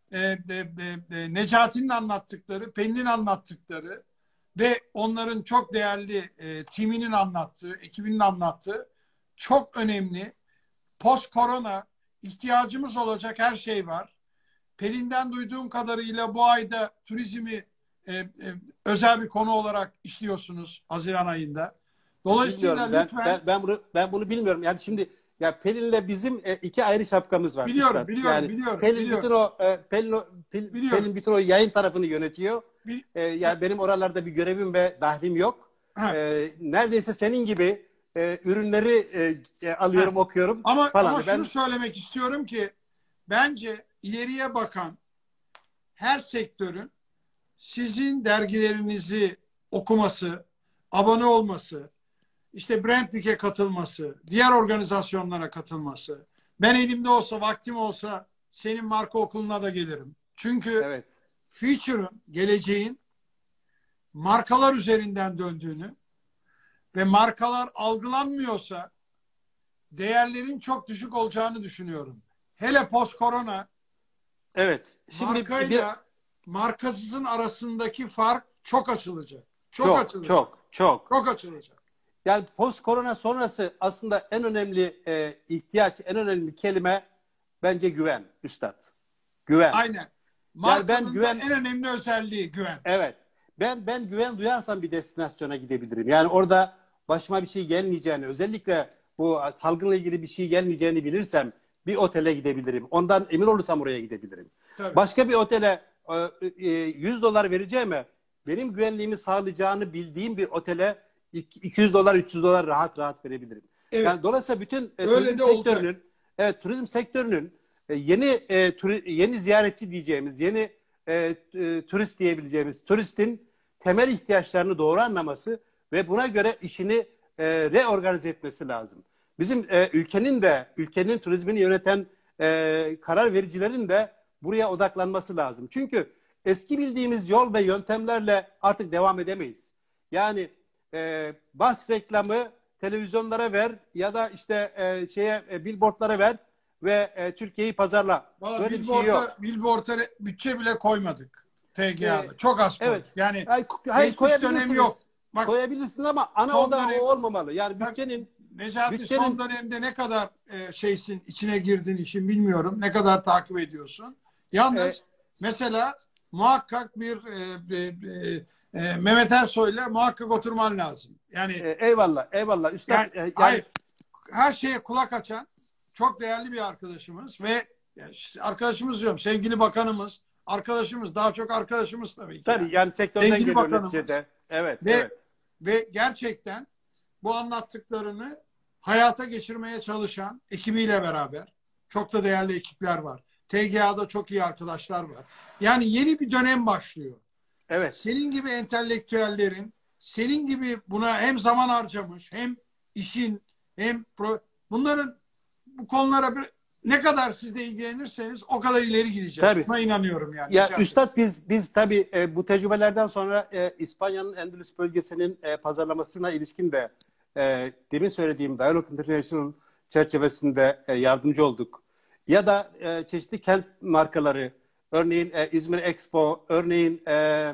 Necati'nin anlattıkları, Pelin'in anlattıkları ve onların çok değerli timinin anlattığı, ekibinin anlattığı çok önemli post-korona ihtiyacımız olacak her şey var. Pelin'den duyduğum kadarıyla bu ayda turizmi özel bir konu olarak işliyorsunuz Haziran ayında. Dolayısıyla bilmiyorum. lütfen Ben bunu bilmiyorum. Yani şimdi ya Pelin'le bizim iki ayrı şapkamız var. biliyorum, Üstad. biliyorum, Yani biliyorum, Pelin biliyorum. bütün o Biliyorum. Pelin bütün o yayın tarafını yönetiyor. Bil- Yani benim oralarda bir görevim ve dahlim yok. Ha. Neredeyse senin gibi ürünleri alıyorum, okuyorum Ama falan. şunu söylemek istiyorum ki bence ileriye bakan her sektörün sizin dergilerinizi okuması, abone olması, işte Brandweek'e katılması, diğer organizasyonlara katılması. Ben elimde olsa, vaktim olsa senin marka okuluna da gelirim. Çünkü evet. Future'ın, geleceğin markalar üzerinden döndüğünü ve markalar algılanmıyorsa değerlerin çok düşük olacağını düşünüyorum. Hele post-korona Evet. Şimdi markayla markasızın arasındaki fark çok açılacak. çok Açılacak. Yani post korona sonrası aslında en önemli ihtiyaç, en önemli kelime bence güven, Üstad. Güven. Aynen. Yani ben Markanın güven, da en önemli özelliği güven. evet. Ben güven duyarsam bir destinasyona gidebilirim. Yani orada başıma bir şey gelmeyeceğini, özellikle bu salgınla ilgili bir şey gelmeyeceğini bilirsem bir otele gidebilirim. Ondan emin olursam oraya gidebilirim. Tabii. Başka bir otele $100 vereceğime benim güvenliğimi sağlayacağını bildiğim bir otele $200, $300 rahat rahat verebilirim. Evet. Yani dolayısıyla bütün Öyle de olacak. turizm sektörünün yeni ziyaretçi diyeceğimiz, yeni turist diyebileceğimiz turistin temel ihtiyaçlarını doğru anlaması ve buna göre işini reorganize etmesi lazım. Bizim ülkenin turizmini yöneten karar vericilerin de buraya odaklanması lazım. Çünkü eski bildiğimiz yol ve yöntemlerle artık devam edemeyiz. Yani bas reklamı televizyonlara ver ya da işte billboardlara ver ve Türkiye'yi pazarla. Valla Böyle bir şey yok. billboard'a bütçe bile koymadık TGA'da. Çok az koyduk. Evet. Yani Hayır, geçmiş dönem yok. Bak, koyabilirsiniz ama ana son oda dönem- o olmamalı. Yani Bak, bütçenin Necati son dönemde ne kadar içine girdin işin bilmiyorum. Ne kadar takip ediyorsun. Yalnız mesela muhakkak bir Mehmet Ersoy'la muhakkak oturman lazım. Yani eyvallah. Üstad, hayır, her şeye kulak açan çok değerli bir arkadaşımız ve arkadaşımız diyorum sevgili bakanımız, arkadaşımız daha çok arkadaşımız tabii ki. tabii yani sektörden Sevgili geliyor bakanımız. neticede. Evet. Ve gerçekten bu anlattıklarını hayata geçirmeye çalışan ekibiyle beraber çok da değerli ekipler var. TGA'da çok iyi arkadaşlar var. Yani yeni bir dönem başlıyor. Evet. Senin gibi entelektüellerin, senin gibi buna hem zaman harcamış, hem işin, bunların bu konulara ne kadar siz de ilgilenirseniz o kadar ileri gideceğiz. Tabii. Buna inanıyorum yani. Ya Üstad biz tabii bu tecrübelerden sonra İspanya'nın Endülüs bölgesinin pazarlamasına ilişkin de demin söylediğim Dialog International çerçevesinde yardımcı olduk. Ya da çeşitli kent markaları, örneğin İzmir Expo, örneğin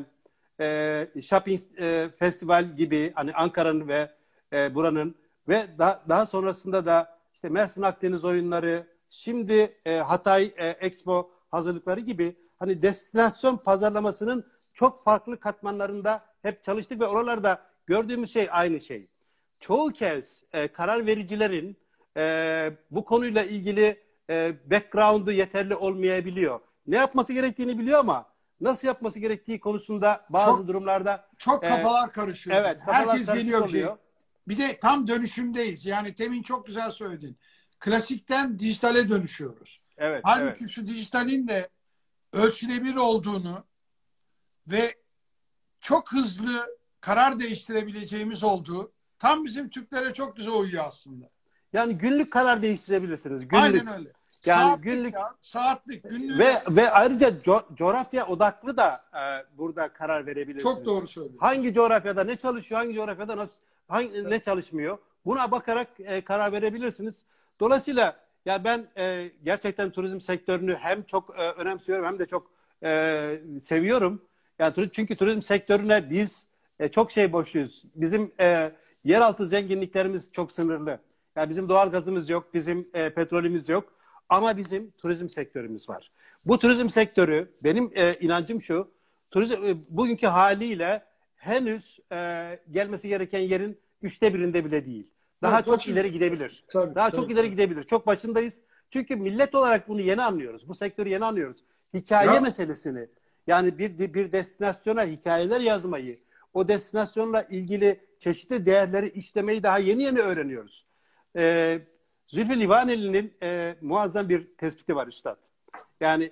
Shopping Festival gibi hani Ankara'nın ve buranın ve daha sonrasında da işte Mersin Akdeniz oyunları, şimdi Hatay Expo hazırlıkları gibi hani destinasyon pazarlamasının çok farklı katmanlarında hep çalıştık ve oralarda gördüğümüz şey aynı şey. Çoğu kez karar vericilerin bu konuyla ilgili background'u yeterli olmayabiliyor. Ne yapması gerektiğini biliyor ama nasıl yapması gerektiği konusunda bazı durumlarda çok kafalar karışıyor. Evet, kafalar Herkes karışık geliyor oluyor. Bir de tam dönüşümdeyiz. Yani temin çok güzel söyledin. Klasikten dijitale dönüşüyoruz. Evet, Halbuki evet. şu dijitalin de ölçülebilir olduğunu ve çok hızlı karar değiştirebileceğimiz olduğu tam bizim Türklere çok güzel uyuyor aslında. Yani günlük karar değiştirebilirsiniz. Günlük. Aynen öyle. Yani Saatlik günlük saatlik, günlük. ve ayrıca coğrafya odaklı da burada karar verebilirsiniz. Çok doğru söylüyorsun. Hangi coğrafyada ne çalışıyor, hangi coğrafyada ne çalışmıyor? Buna bakarak karar verebilirsiniz. Dolayısıyla ya ben gerçekten turizm sektörünü hem çok önemsiyorum hem de çok seviyorum. Yani çünkü turizm sektörüne biz çok şey borçluyuz. Bizim yeraltı zenginliklerimiz çok sınırlı. Yani bizim doğal gazımız yok, bizim petrolümüz yok. Ama bizim turizm sektörümüz var. Bu turizm sektörü, benim inancım şu, bugünkü haliyle henüz gelmesi gereken yerin 1/3'inde bile değil. Daha çok ileri gidebilir. Çok ileri gidebilir. Çok başındayız. Çünkü millet olarak bunu yeni anlıyoruz. Bu sektörü yeni anlıyoruz. Hikaye meselesini, yani bir destinasyona hikayeler yazmayı, o destinasyonla ilgili çeşitli değerleri işlemeyi daha yeni öğreniyoruz. Zülfü Livaneli'nin muazzam bir tespiti var üstad. Yani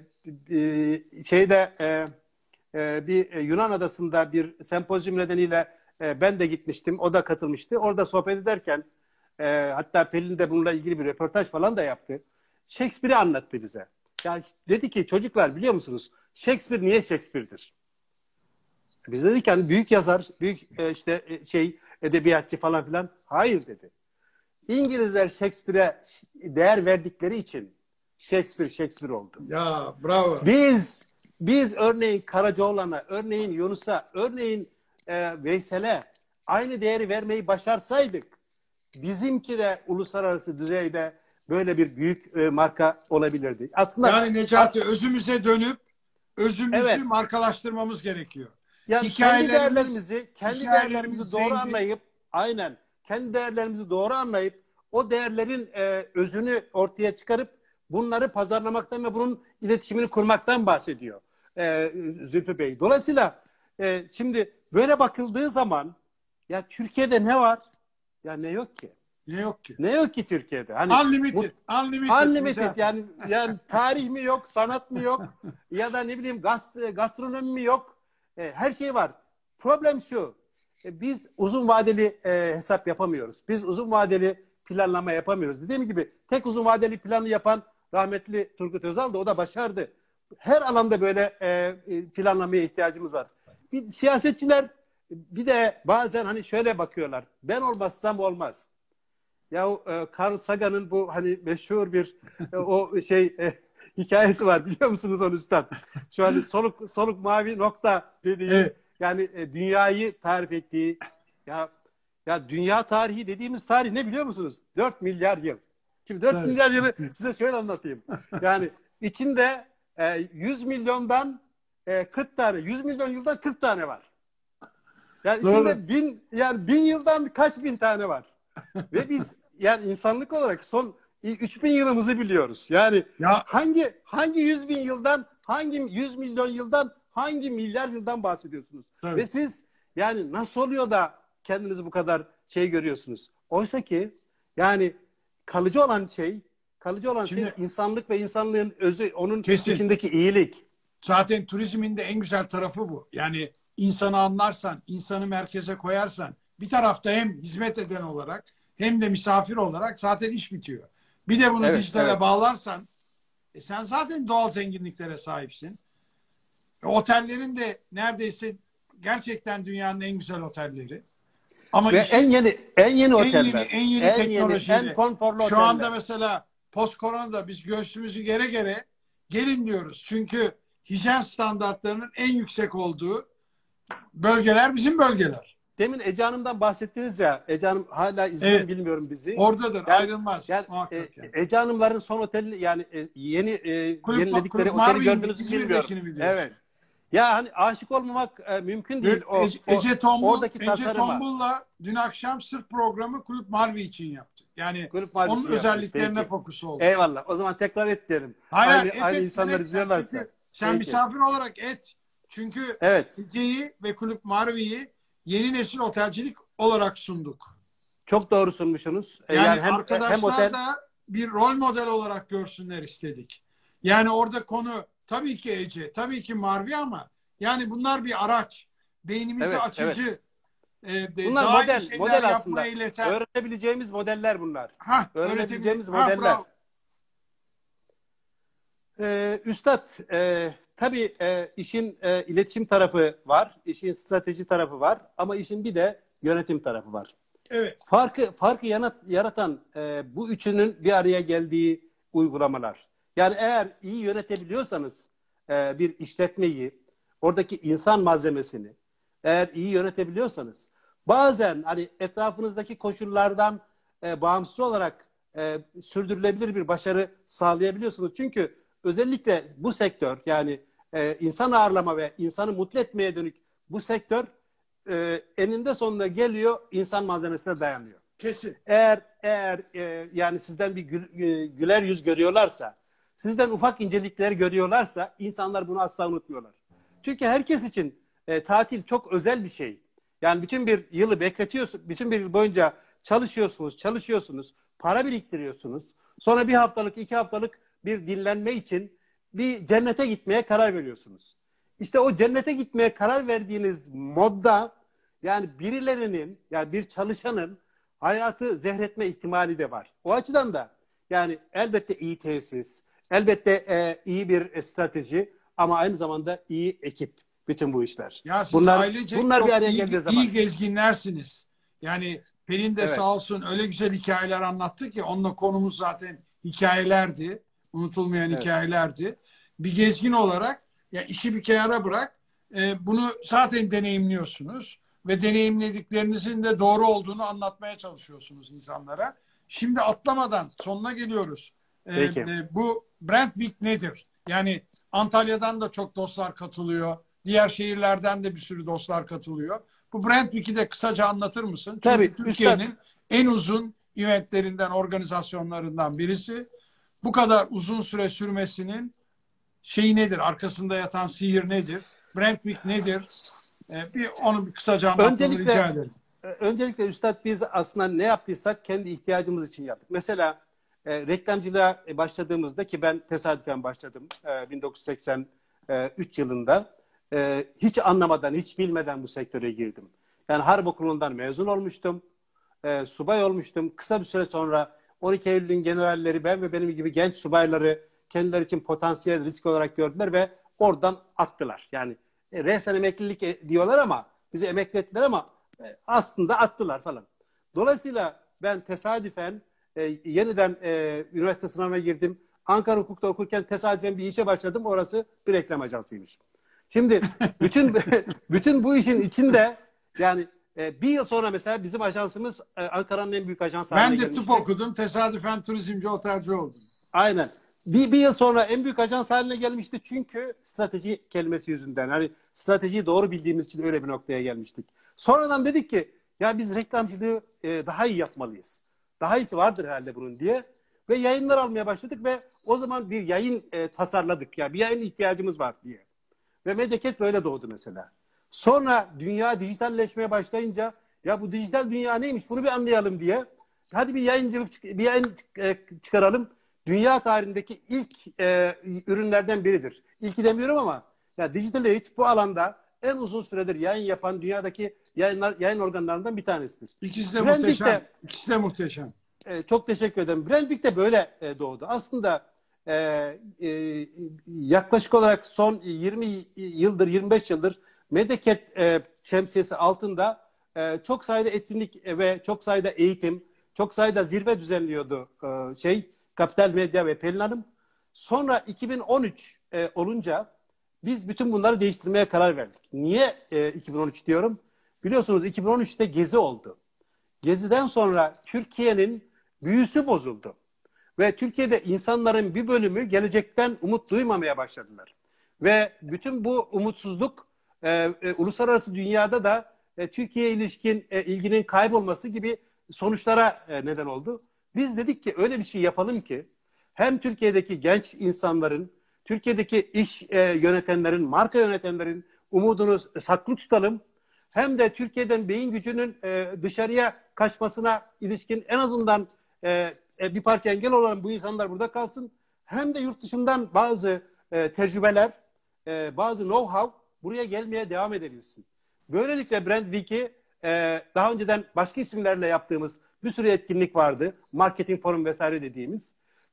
bir Yunan adasında bir sempozyum nedeniyle ben de gitmiştim. O da katılmıştı. Orada sohbet ederken hatta Pelin de bununla ilgili bir röportaj falan da yaptı. Shakespeare'i anlattı bize. Yani dedi ki çocuklar biliyor musunuz? Shakespeare niye Shakespeare'dir? Biz dedik yani büyük yazar, büyük edebiyatçı falan filan. Hayır dedi. İngilizler Shakespeare'e değer verdikleri için Shakespeare oldu. Ya bravo. Biz örneğin Karacaoğlan'a, örneğin Yunus'a, örneğin Veysel'e aynı değeri vermeyi başarsaydık bizimki de uluslararası düzeyde böyle bir büyük marka olabilirdi. Aslında yani Necati özümüze dönüp özümüzü markalaştırmamız gerekiyor. Yani kendi değerlerimizi doğru anlayıp kendi değerlerimizi doğru anlayıp o değerlerin özünü ortaya çıkarıp bunları pazarlamaktan ve bunun iletişimini kurmaktan bahsediyor Zülfü Bey. Dolayısıyla şimdi böyle bakıldığı zaman ya Türkiye'de ne var? Ya ne yok ki? Ne yok ki? Ne yok ki Türkiye'de? Hani unlimited yani tarih mi yok, sanat mı yok ya da ne bileyim gastronomi mi yok? Her şey var. Problem şu. Biz uzun vadeli hesap yapamıyoruz. Biz uzun vadeli planlama yapamıyoruz. Dediğim gibi tek uzun vadeli planı yapan rahmetli Turgut Özal da o da başardı. Her alanda böyle planlamaya ihtiyacımız var. Siyasetçiler bir de bazen hani şöyle bakıyorlar. Ben olmazsam olmaz. Ya Carl Sagan'ın bu hani meşhur bir hikayesi var biliyor musunuz onu üstad? Şu an soluk mavi nokta dediği yani dünyayı tarif ettiği ya dünya tarihi dediğimiz tarih ne biliyor musunuz? 4 milyar yıl. Şimdi 4 milyar yılı size şöyle anlatayım. Yani içinde 100 milyondan 40 tane, 100 milyon yıldan 40 tane var. Yani içinde bin yıldan kaç bin tane var. Ve biz yani insanlık olarak son 3000 yılımızı biliyoruz. Yani hangi 100 bin yıldan, hangi 100 milyon yıldan, hangi milyar yıldan bahsediyorsunuz? Evet. Ve siz yani nasıl oluyor da kendinizi bu kadar görüyorsunuz? Oysa ki yani kalıcı olan şey insanlık ve insanlığın özü, onun içindeki iyilik. Zaten turizmin de en güzel tarafı bu. Yani insanı anlarsan, insanı merkeze koyarsan bir tarafta hem hizmet eden olarak hem de misafir olarak zaten iş bitiyor. Bir de bunu dijitale bağlarsan sen zaten doğal zenginliklere sahipsin. Otellerin de neredeyse gerçekten dünyanın en güzel otelleri. Ama ve en yeni oteller. En yeni teknolojiyle. En konforlu oteller. Şu anda mesela post koronada biz göğsümüzü gere gelin diyoruz. Çünkü hijyen standartlarının en yüksek olduğu bölgeler bizim bölgeler. Demin Ece Hanım'dan bahsettiniz ya. Ece Hanım hala izliyor bilmiyorum bizi. Oradadır, ayrılmaz. Ece Hanımların son oteli yani yeniledikleri oteli gördünüz mü bilmiyorum. Evet. Ya hani aşık olmamak mümkün değil. Oradaki Ece tasarıma. Tombul'la dün akşam sırf programı Kulüp Mavi için yaptık. Yani Kulüp Mavi onun için yaptınız. özelliklerine Peki. fokus olduk. Eyvallah. O zaman tekrar et diyelim. Hayır, hayır, Aynı sen insanlar et sen. izliyorlarsa. Çünkü sen Peki. misafir olarak et. Çünkü Evet. Ece'yi ve Kulüp Marvi'yi yeni nesil otelcilik olarak sunduk. Çok doğru sunmuşsunuz. Yani hem arkadaşlar otel da bir rol model olarak görsünler istedik. Yani orada konu tabii ki Ece, tabii ki Marvi ama yani bunlar bir araç. Beynimizi açıcı, bunlar daha iyi model şeyler aslında. yapmaya ileten. Öğrenebileceğimiz modeller bunlar. Öğrenebileceğimiz Ha, modeller. bravo. Üstad, tabii işin iletişim tarafı var, işin strateji tarafı var ama işin bir de yönetim tarafı var. Evet. Farkı yaratan bu üçünün bir araya geldiği uygulamalar. Yani eğer iyi yönetebiliyorsanız bir işletmeyi, oradaki insan malzemesini eğer iyi yönetebiliyorsanız bazen hani etrafınızdaki koşullardan bağımsız olarak sürdürülebilir bir başarı sağlayabiliyorsunuz. Çünkü özellikle bu sektör yani insan ağırlama ve insanı mutlu etmeye dönük bu sektör eninde sonunda geliyor insan malzemesine dayanıyor. Kesin. Eğer yani sizden bir güler yüz görüyorlarsa, sizden ufak incelikler görüyorlarsa insanlar bunu asla unutmuyorlar. Çünkü herkes için tatil çok özel bir şey. Yani bütün bir yılı bekletiyorsunuz, bütün bir yıl boyunca çalışıyorsunuz, para biriktiriyorsunuz. Sonra bir haftalık, 2 haftalık bir dinlenme için bir cennete gitmeye karar veriyorsunuz. İşte o cennete gitmeye karar verdiğiniz modda yani birilerinin, yani bir çalışanın hayatı zehretme ihtimali de var. O açıdan da yani elbette iyi tesis, elbette iyi bir strateji ama aynı zamanda iyi ekip bütün bu işler. Ya siz Bunlar ailecek bir çok araya geldiği zaman. iyi gezginlersiniz. Yani Pelin de Evet. sağ olsun öyle güzel hikayeler anlattı ki onunla konumuz zaten hikayelerdi. Unutulmayan hikayelerdi. Bir gezgin olarak ya işi bir kenara bırak. Bunu zaten deneyimliyorsunuz ve deneyimlediklerinizin de doğru olduğunu anlatmaya çalışıyorsunuz insanlara. Şimdi atlamadan sonuna geliyoruz. Peki. Bu Brand Week nedir? Yani Antalya'dan da çok dostlar katılıyor. Diğer şehirlerden de bir sürü dostlar katılıyor. Bu Brand Week'i de kısaca anlatır mısın? Çünkü Tabii, Türkiye'nin en uzun eventlerinden, organizasyonlarından birisi. Bu kadar uzun süre sürmesinin şeyi nedir? Arkasında yatan sihir nedir? Brand Week nedir? Onu bir kısaca anlatmanı rica ederim. Öncelikle Üstad biz aslında ne yaptıysak kendi ihtiyacımız için yaptık. Mesela reklamcılığa başladığımızda ki ben tesadüfen başladım 1983 yılında. Hiç anlamadan, hiç bilmeden bu sektöre girdim. Yani Harp Okulu'ndan mezun olmuştum. Subay olmuştum. Kısa bir süre sonra 12 Eylül'ün generalleri ben ve benim gibi genç subayları kendileri için potansiyel risk olarak gördüler ve oradan attılar. Yani resen emeklilik diyorlar ama bizi emekli ettiler ama aslında attılar falan. Dolayısıyla ben tesadüfen yeniden üniversite sınavına girdim. Ankara Hukuk'ta okurken tesadüfen bir işe başladım. Orası bir reklam ajansıymış. Şimdi bütün bu işin içinde yani bir yıl sonra mesela bizim ajansımız Ankara'nın en büyük ajansı haline gelmişti. Ben de tıp okudum. Tesadüfen turizmci, otelci oldum. Aynen. Bir yıl sonra en büyük ajans haline gelmişti. Çünkü strateji kelimesi yüzünden. Hani stratejiyi doğru bildiğimiz için öyle bir noktaya gelmiştik. Sonradan dedik ki ya biz reklamcılığı daha iyi yapmalıyız. Daha iyisi vardır herhalde bunun diye. Ve yayınlar almaya başladık ve o zaman bir yayın tasarladık. Ya bir yayın ihtiyacımız var diye. Ve Medyakit böyle doğdu mesela. Sonra dünya dijitalleşmeye başlayınca ya bu dijital dünya neymiş bunu bir anlayalım diye. Hadi bir yayın çıkaralım. Dünya tarihindeki ilk ürünlerden biridir. İlki demiyorum ama ya Digital Age bu alanda en uzun süredir yayın yapan dünyadaki yayın organlarından bir tanesidir. İkisi de muhteşem. İkisi de muhteşem. Çok teşekkür ederim. Brandwick de böyle doğdu. Aslında yaklaşık olarak son 20 yıldır, 25 yıldır Medyakit şemsiyesi altında çok sayıda etkinlik ve çok sayıda eğitim, çok sayıda zirve düzenliyordu Kapital Medya ve Pelin Hanım. Sonra 2013 olunca biz bütün bunları değiştirmeye karar verdik. Niye 2013 diyorum? Biliyorsunuz 2013'te Gezi oldu. Gezi'den sonra Türkiye'nin büyüsü bozuldu. Ve Türkiye'de insanların bir bölümü gelecekten umut duymamaya başladılar. Ve bütün bu umutsuzluk uluslararası dünyada da Türkiye'ye ilişkin ilginin kaybolması gibi sonuçlara neden oldu. Biz dedik ki öyle bir şey yapalım ki hem Türkiye'deki genç insanların, Türkiye'deki iş yönetenlerin, marka yönetenlerin umudunu saklı tutalım. Hem de Türkiye'den beyin gücünün dışarıya kaçmasına ilişkin en azından bir parça engel olan bu insanlar burada kalsın. Hem de yurt dışından bazı tecrübeler, bazı know-how buraya gelmeye devam edebilsin. Böylelikle Brand Week'i daha önceden başka isimlerle yaptığımız bir sürü etkinlik vardı. Marketing Forum vesaire dediğimiz.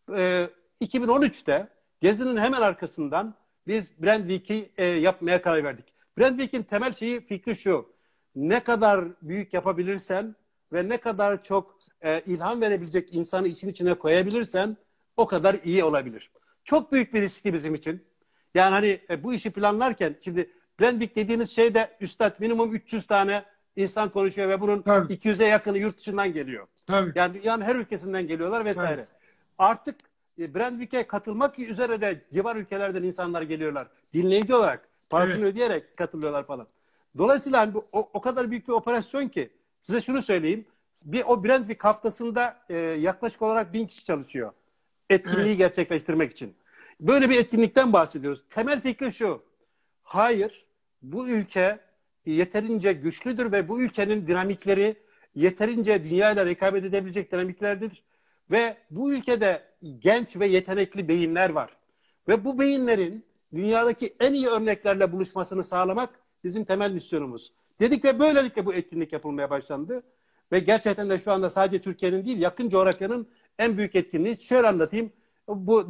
2013'te Gezi'nin hemen arkasından biz Brand Week'i yapmaya karar verdik. Brand Week'in temel fikri şu. Ne kadar büyük yapabilirsen ve ne kadar çok ilham verebilecek insanı işin içine koyabilirsen o kadar iyi olabilir. Çok büyük bir riski bizim için. Yani hani bu işi planlarken şimdi Brand Week dediğiniz şey de üstad minimum 300 tane insan konuşuyor ve bunun 200'e yakını yurt dışından geliyor. Tabii. Yani dünyanın her ülkesinden geliyorlar vesaire. Tabii. Artık Brand Week'e katılmak üzere de civar ülkelerden insanlar geliyorlar. Dinleyici olarak parasını ödeyerek katılıyorlar falan. Dolayısıyla hani o kadar büyük bir operasyon ki size şunu söyleyeyim. O Brand Week haftasında yaklaşık olarak 1000 kişi çalışıyor. Etkinliği gerçekleştirmek için. Böyle bir etkinlikten bahsediyoruz. Temel fikri şu. Hayır, bu ülke yeterince güçlüdür ve bu ülkenin dinamikleri yeterince dünyayla rekabet edebilecek dinamiklerdir. Ve bu ülkede genç ve yetenekli beyinler var. Ve bu beyinlerin dünyadaki en iyi örneklerle buluşmasını sağlamak bizim temel misyonumuz. Dedik ve böylelikle bu etkinlik yapılmaya başlandı. Ve gerçekten de şu anda sadece Türkiye'nin değil, yakın coğrafyanın en büyük etkinliği. Şöyle anlatayım. Bu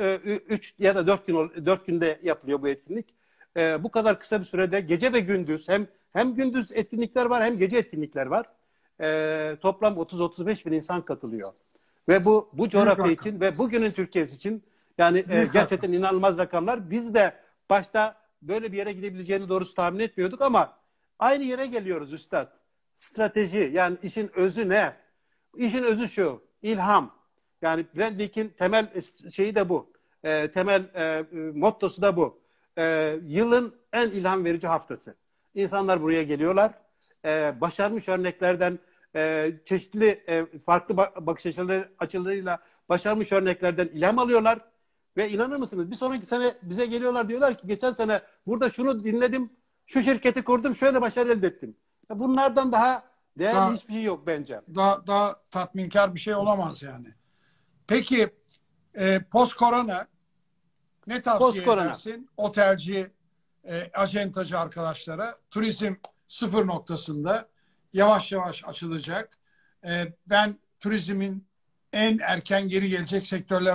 3 ya da 4 günde yapılıyor bu etkinlik. Bu kadar kısa bir sürede gece ve gündüz hem gündüz etkinlikler var hem gece etkinlikler var. Toplam 30-35 bin insan katılıyor. Ve bu coğrafya için ve bugünün Türkiye'si için yani gerçekten inanılmaz rakamlar. Biz de başta böyle bir yere gidebileceğini doğrusu tahmin etmiyorduk ama aynı yere geliyoruz üstad. Strateji, yani işin özü ne? İşin özü şu, ilham. Yani Brand Week'in temel şeyi de bu. Temel mottosu da bu. Yılın en ilham verici haftası. İnsanlar buraya geliyorlar. Başarmış örneklerden çeşitli farklı bakış açılarıyla başarmış örneklerden ilham alıyorlar. Ve inanır mısınız? Bir sonraki sene bize geliyorlar, diyorlar ki geçen sene burada şunu dinledim, şu şirketi kurdum, şöyle başarı elde ettim. Bunlardan daha değerli hiçbir şey yok bence. Daha tatminkar bir şey olamaz yani. Peki post-korona ne tavsiye edersin otelci, acentacı arkadaşlara? Turizm sıfır noktasında yavaş yavaş açılacak. Ben turizmin en erken geri gelecek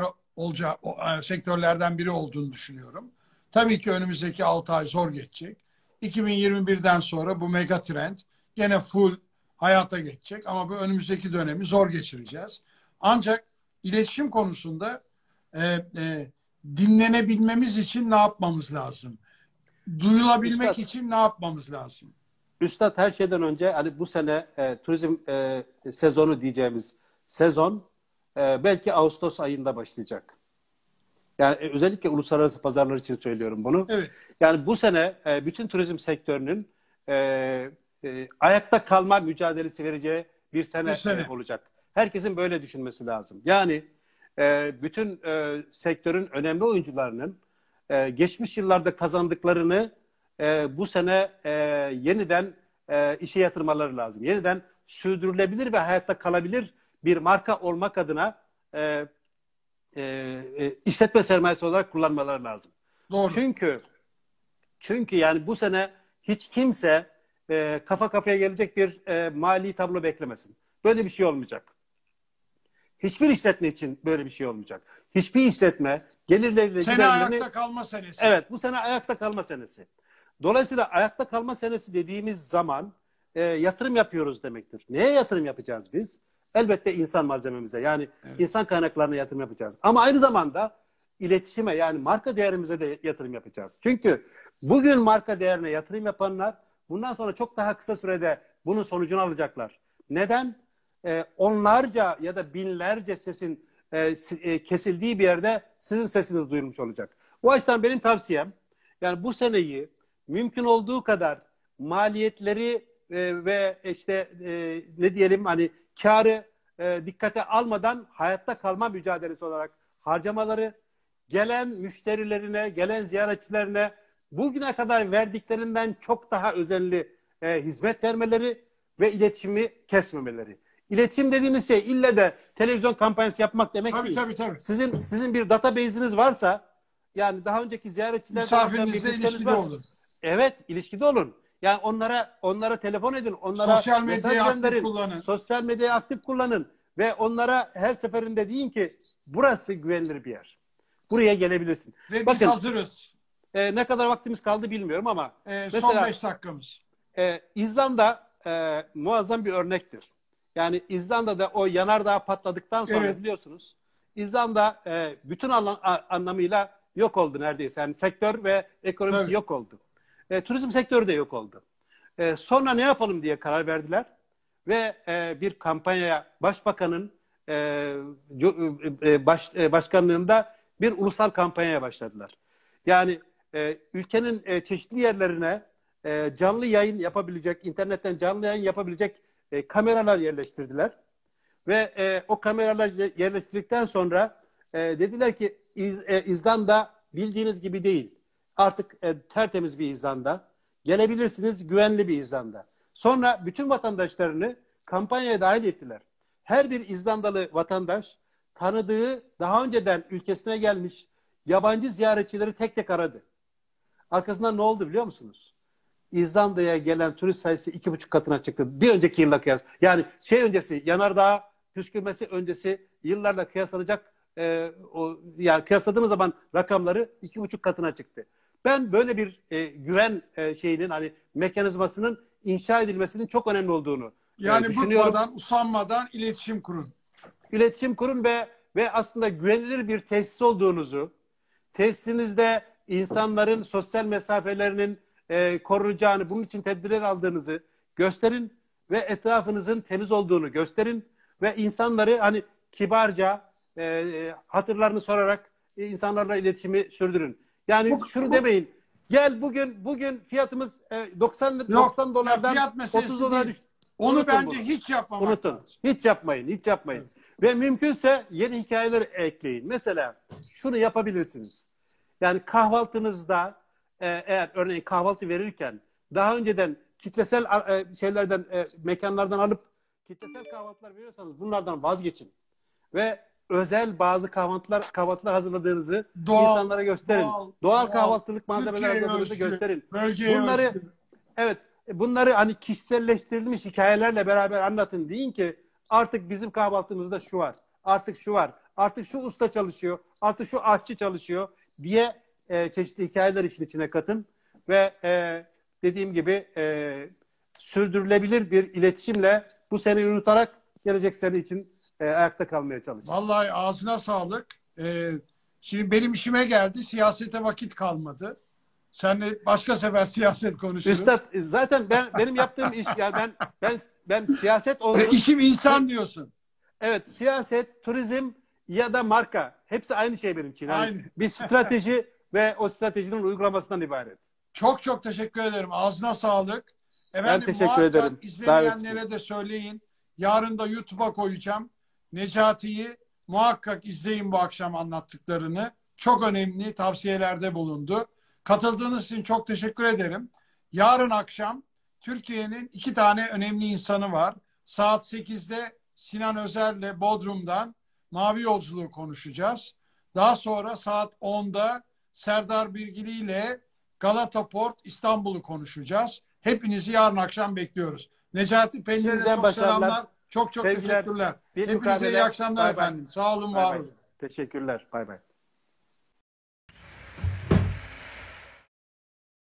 sektörlerden biri olduğunu düşünüyorum. Tabii ki önümüzdeki 6 ay zor geçecek. 2021'den sonra bu mega trend gene full hayata geçecek ama bu önümüzdeki dönemi zor geçireceğiz. Ancak iletişim konusunda dinlenebilmemiz için ne yapmamız lazım? Duyulabilmek için ne yapmamız lazım? Üstad, her şeyden önce hani bu sene turizm sezonu diyeceğimiz sezon belki Ağustos ayında başlayacak. Yani özellikle uluslararası pazarlar için söylüyorum bunu. Evet. Yani bu sene bütün turizm sektörünün ayakta kalma mücadelesi vereceği bir sene olacak. Herkesin böyle düşünmesi lazım. Yani bütün sektörün önemli oyuncularının geçmiş yıllarda kazandıklarını bu sene yeniden işe yatırmaları lazım. Yeniden sürdürülebilir ve hayatta kalabilir bir marka olmak adına işletme sermayesi olarak kullanmaları lazım. Doğru. Çünkü yani bu sene hiç kimse kafa kafaya gelecek bir mali tablo beklemesin. Böyle bir şey olmayacak. Hiçbir işletme için böyle bir şey olmayacak. Hiçbir işletme gelirleriyle giderlerini... ayakta kalma senesi. Evet, bu sene ayakta kalma senesi. Dolayısıyla ayakta kalma senesi dediğimiz zaman yatırım yapıyoruz demektir. Neye yatırım yapacağız biz? Elbette insan malzememize, yani insan kaynaklarına yatırım yapacağız. Ama aynı zamanda iletişime, yani marka değerimize de yatırım yapacağız. Çünkü bugün marka değerine yatırım yapanlar bundan sonra çok daha kısa sürede bunun sonucunu alacaklar. Neden? Onlarca ya da binlerce sesin kesildiği bir yerde sizin sesiniz duyulmuş olacak. Bu açıdan benim tavsiyem, Yani bu seneyi mümkün olduğu kadar maliyetleri ve işte ne diyelim hani karı dikkate almadan hayatta kalma mücadelesi olarak harcamaları, gelen müşterilerine, gelen ziyaretçilerine bugüne kadar verdiklerinden çok daha özenli hizmet vermeleri ve iletişimi kesmemeleri. İletişim dediğiniz şey ille de televizyon kampanyası yapmak demek Tabii değil. tabii tabii. Sizin bir database'iniz varsa, yani daha önceki ziyaretçilerden Misafirinizle ilişkide olun. Evet, ilişkide olun. Yani onlara telefon edin, onlara Sosyal mesaj medyayı aktif gönderin. kullanın. Sosyal medyayı aktif kullanın ve onlara her seferinde deyin ki burası güvenilir bir yer. Buraya gelebilirsin. Ve Bakın, biz hazırız. Ne kadar vaktimiz kaldı bilmiyorum ama Son mesela 5 dakikamız. İzlanda muazzam bir örnektir. Yani İzlanda'da o yanardağ patladıktan sonra Evet. biliyorsunuz İzlanda bütün anlamıyla yok oldu neredeyse. Yani sektör ve ekonomisi Tabii. yok oldu. Turizm sektörü de yok oldu. Sonra ne yapalım diye karar verdiler ve bir kampanyaya başbakanın başkanlığında bir ulusal kampanyaya başladılar. Yani ülkenin çeşitli yerlerine canlı yayın yapabilecek, internetten canlı yayın yapabilecek kameralar yerleştirdiler. Ve o kameralar yerleştirdikten sonra dediler ki İzlanda bildiğiniz gibi değil. Artık tertemiz bir İzlanda. Gelebilirsiniz, güvenli bir İzlanda. Sonra bütün vatandaşlarını kampanyaya dahil ettiler. Her bir İzlandalı vatandaş tanıdığı, daha önceden ülkesine gelmiş yabancı ziyaretçileri tek tek aradı. Arkasından ne oldu biliyor musunuz? İzlanda'ya gelen turist sayısı 2,5 katına çıktı. Bir önceki yılla kıyas. Yani öncesi, yanardağ püskürmesi öncesi yıllarla kıyaslanacak yani kıyasladığımız zaman rakamları 2,5 katına çıktı. Ben böyle bir güven şeyinin hani mekanizmasının inşa edilmesinin çok önemli olduğunu Yani düşünüyorum. bıkmadan, usanmadan iletişim kurun. İletişim kurun ve aslında güvenilir bir tesis olduğunuzu, tesisinizde insanların sosyal mesafelerinin korunacağını, bunun için tedbirler aldığınızı gösterin ve etrafınızın temiz olduğunu gösterin ve insanları hani kibarca hatırlarını sorarak insanlarla iletişimi sürdürün. Yani şunu demeyin. Gel bugün fiyatımız 90 dolardan fiyat 30 dolara değil. düştü. Onu Unutun bence bunu. hiç yapmamak Unutun. lazım. Hiç yapmayın. Hiç yapmayın. Ve mümkünse yeni hikayeler ekleyin. Mesela şunu yapabilirsiniz. Yani kahvaltınızda eğer örneğin kahvaltı verirken daha önceden kitlesel şeylerden mekanlardan alıp kitlesel kahvaltılar veriyorsanız bunlardan vazgeçin. Ve özel bazı kahvaltılar hazırladığınızı insanlara gösterin. Doğal kahvaltılık malzemeler hazırladığınızı gösterin. Bölgeye Bunları hani kişiselleştirilmiş hikayelerle beraber anlatın. Deyin ki artık bizim kahvaltımızda şu var. Artık şu var. Artık şu usta çalışıyor. Artık şu aşçı çalışıyor diye çeşitli hikayeler işin içine katın. Ve dediğim gibi sürdürülebilir bir iletişimle bu seneyi unutarak gelecek sene için ayakta kalmaya çalışın. Vallahi ağzına sağlık. Şimdi benim işime geldi. Siyasete vakit kalmadı. Seninle başka sefer siyaset konuşuruz. Üstad zaten benim yaptığım iş yani ben siyaset olsun. İşim insan diyorsun. Evet, siyaset, turizm ya da marka hepsi aynı şey benim için. Yani Aynı. bir strateji ve o stratejinin uygulamasından ibaret. Çok çok teşekkür ederim. Ağzına sağlık. Ben teşekkür ederim. İzleyenlere de söyleyin. Yarın da YouTube'a koyacağım. Necati'yi muhakkak izleyin bu akşam anlattıklarını. Çok önemli tavsiyelerde bulundu. Katıldığınız için çok teşekkür ederim. Yarın akşam Türkiye'nin 2 tane önemli insanı var. Saat 8'de Sinan Özer'le Bodrum'dan Mavi Yolculuğu konuşacağız. Daha sonra saat 10'da Serdar Bilgili ile Galata Port İstanbul'u konuşacağız. Hepinizi yarın akşam bekliyoruz. Necati Peynir'e çok selamlar. Çok Sevgiler, teşekkürler. Hepinize iyi akşamlar efendim. Sağ olun, var olun. Teşekkürler. Bay bay.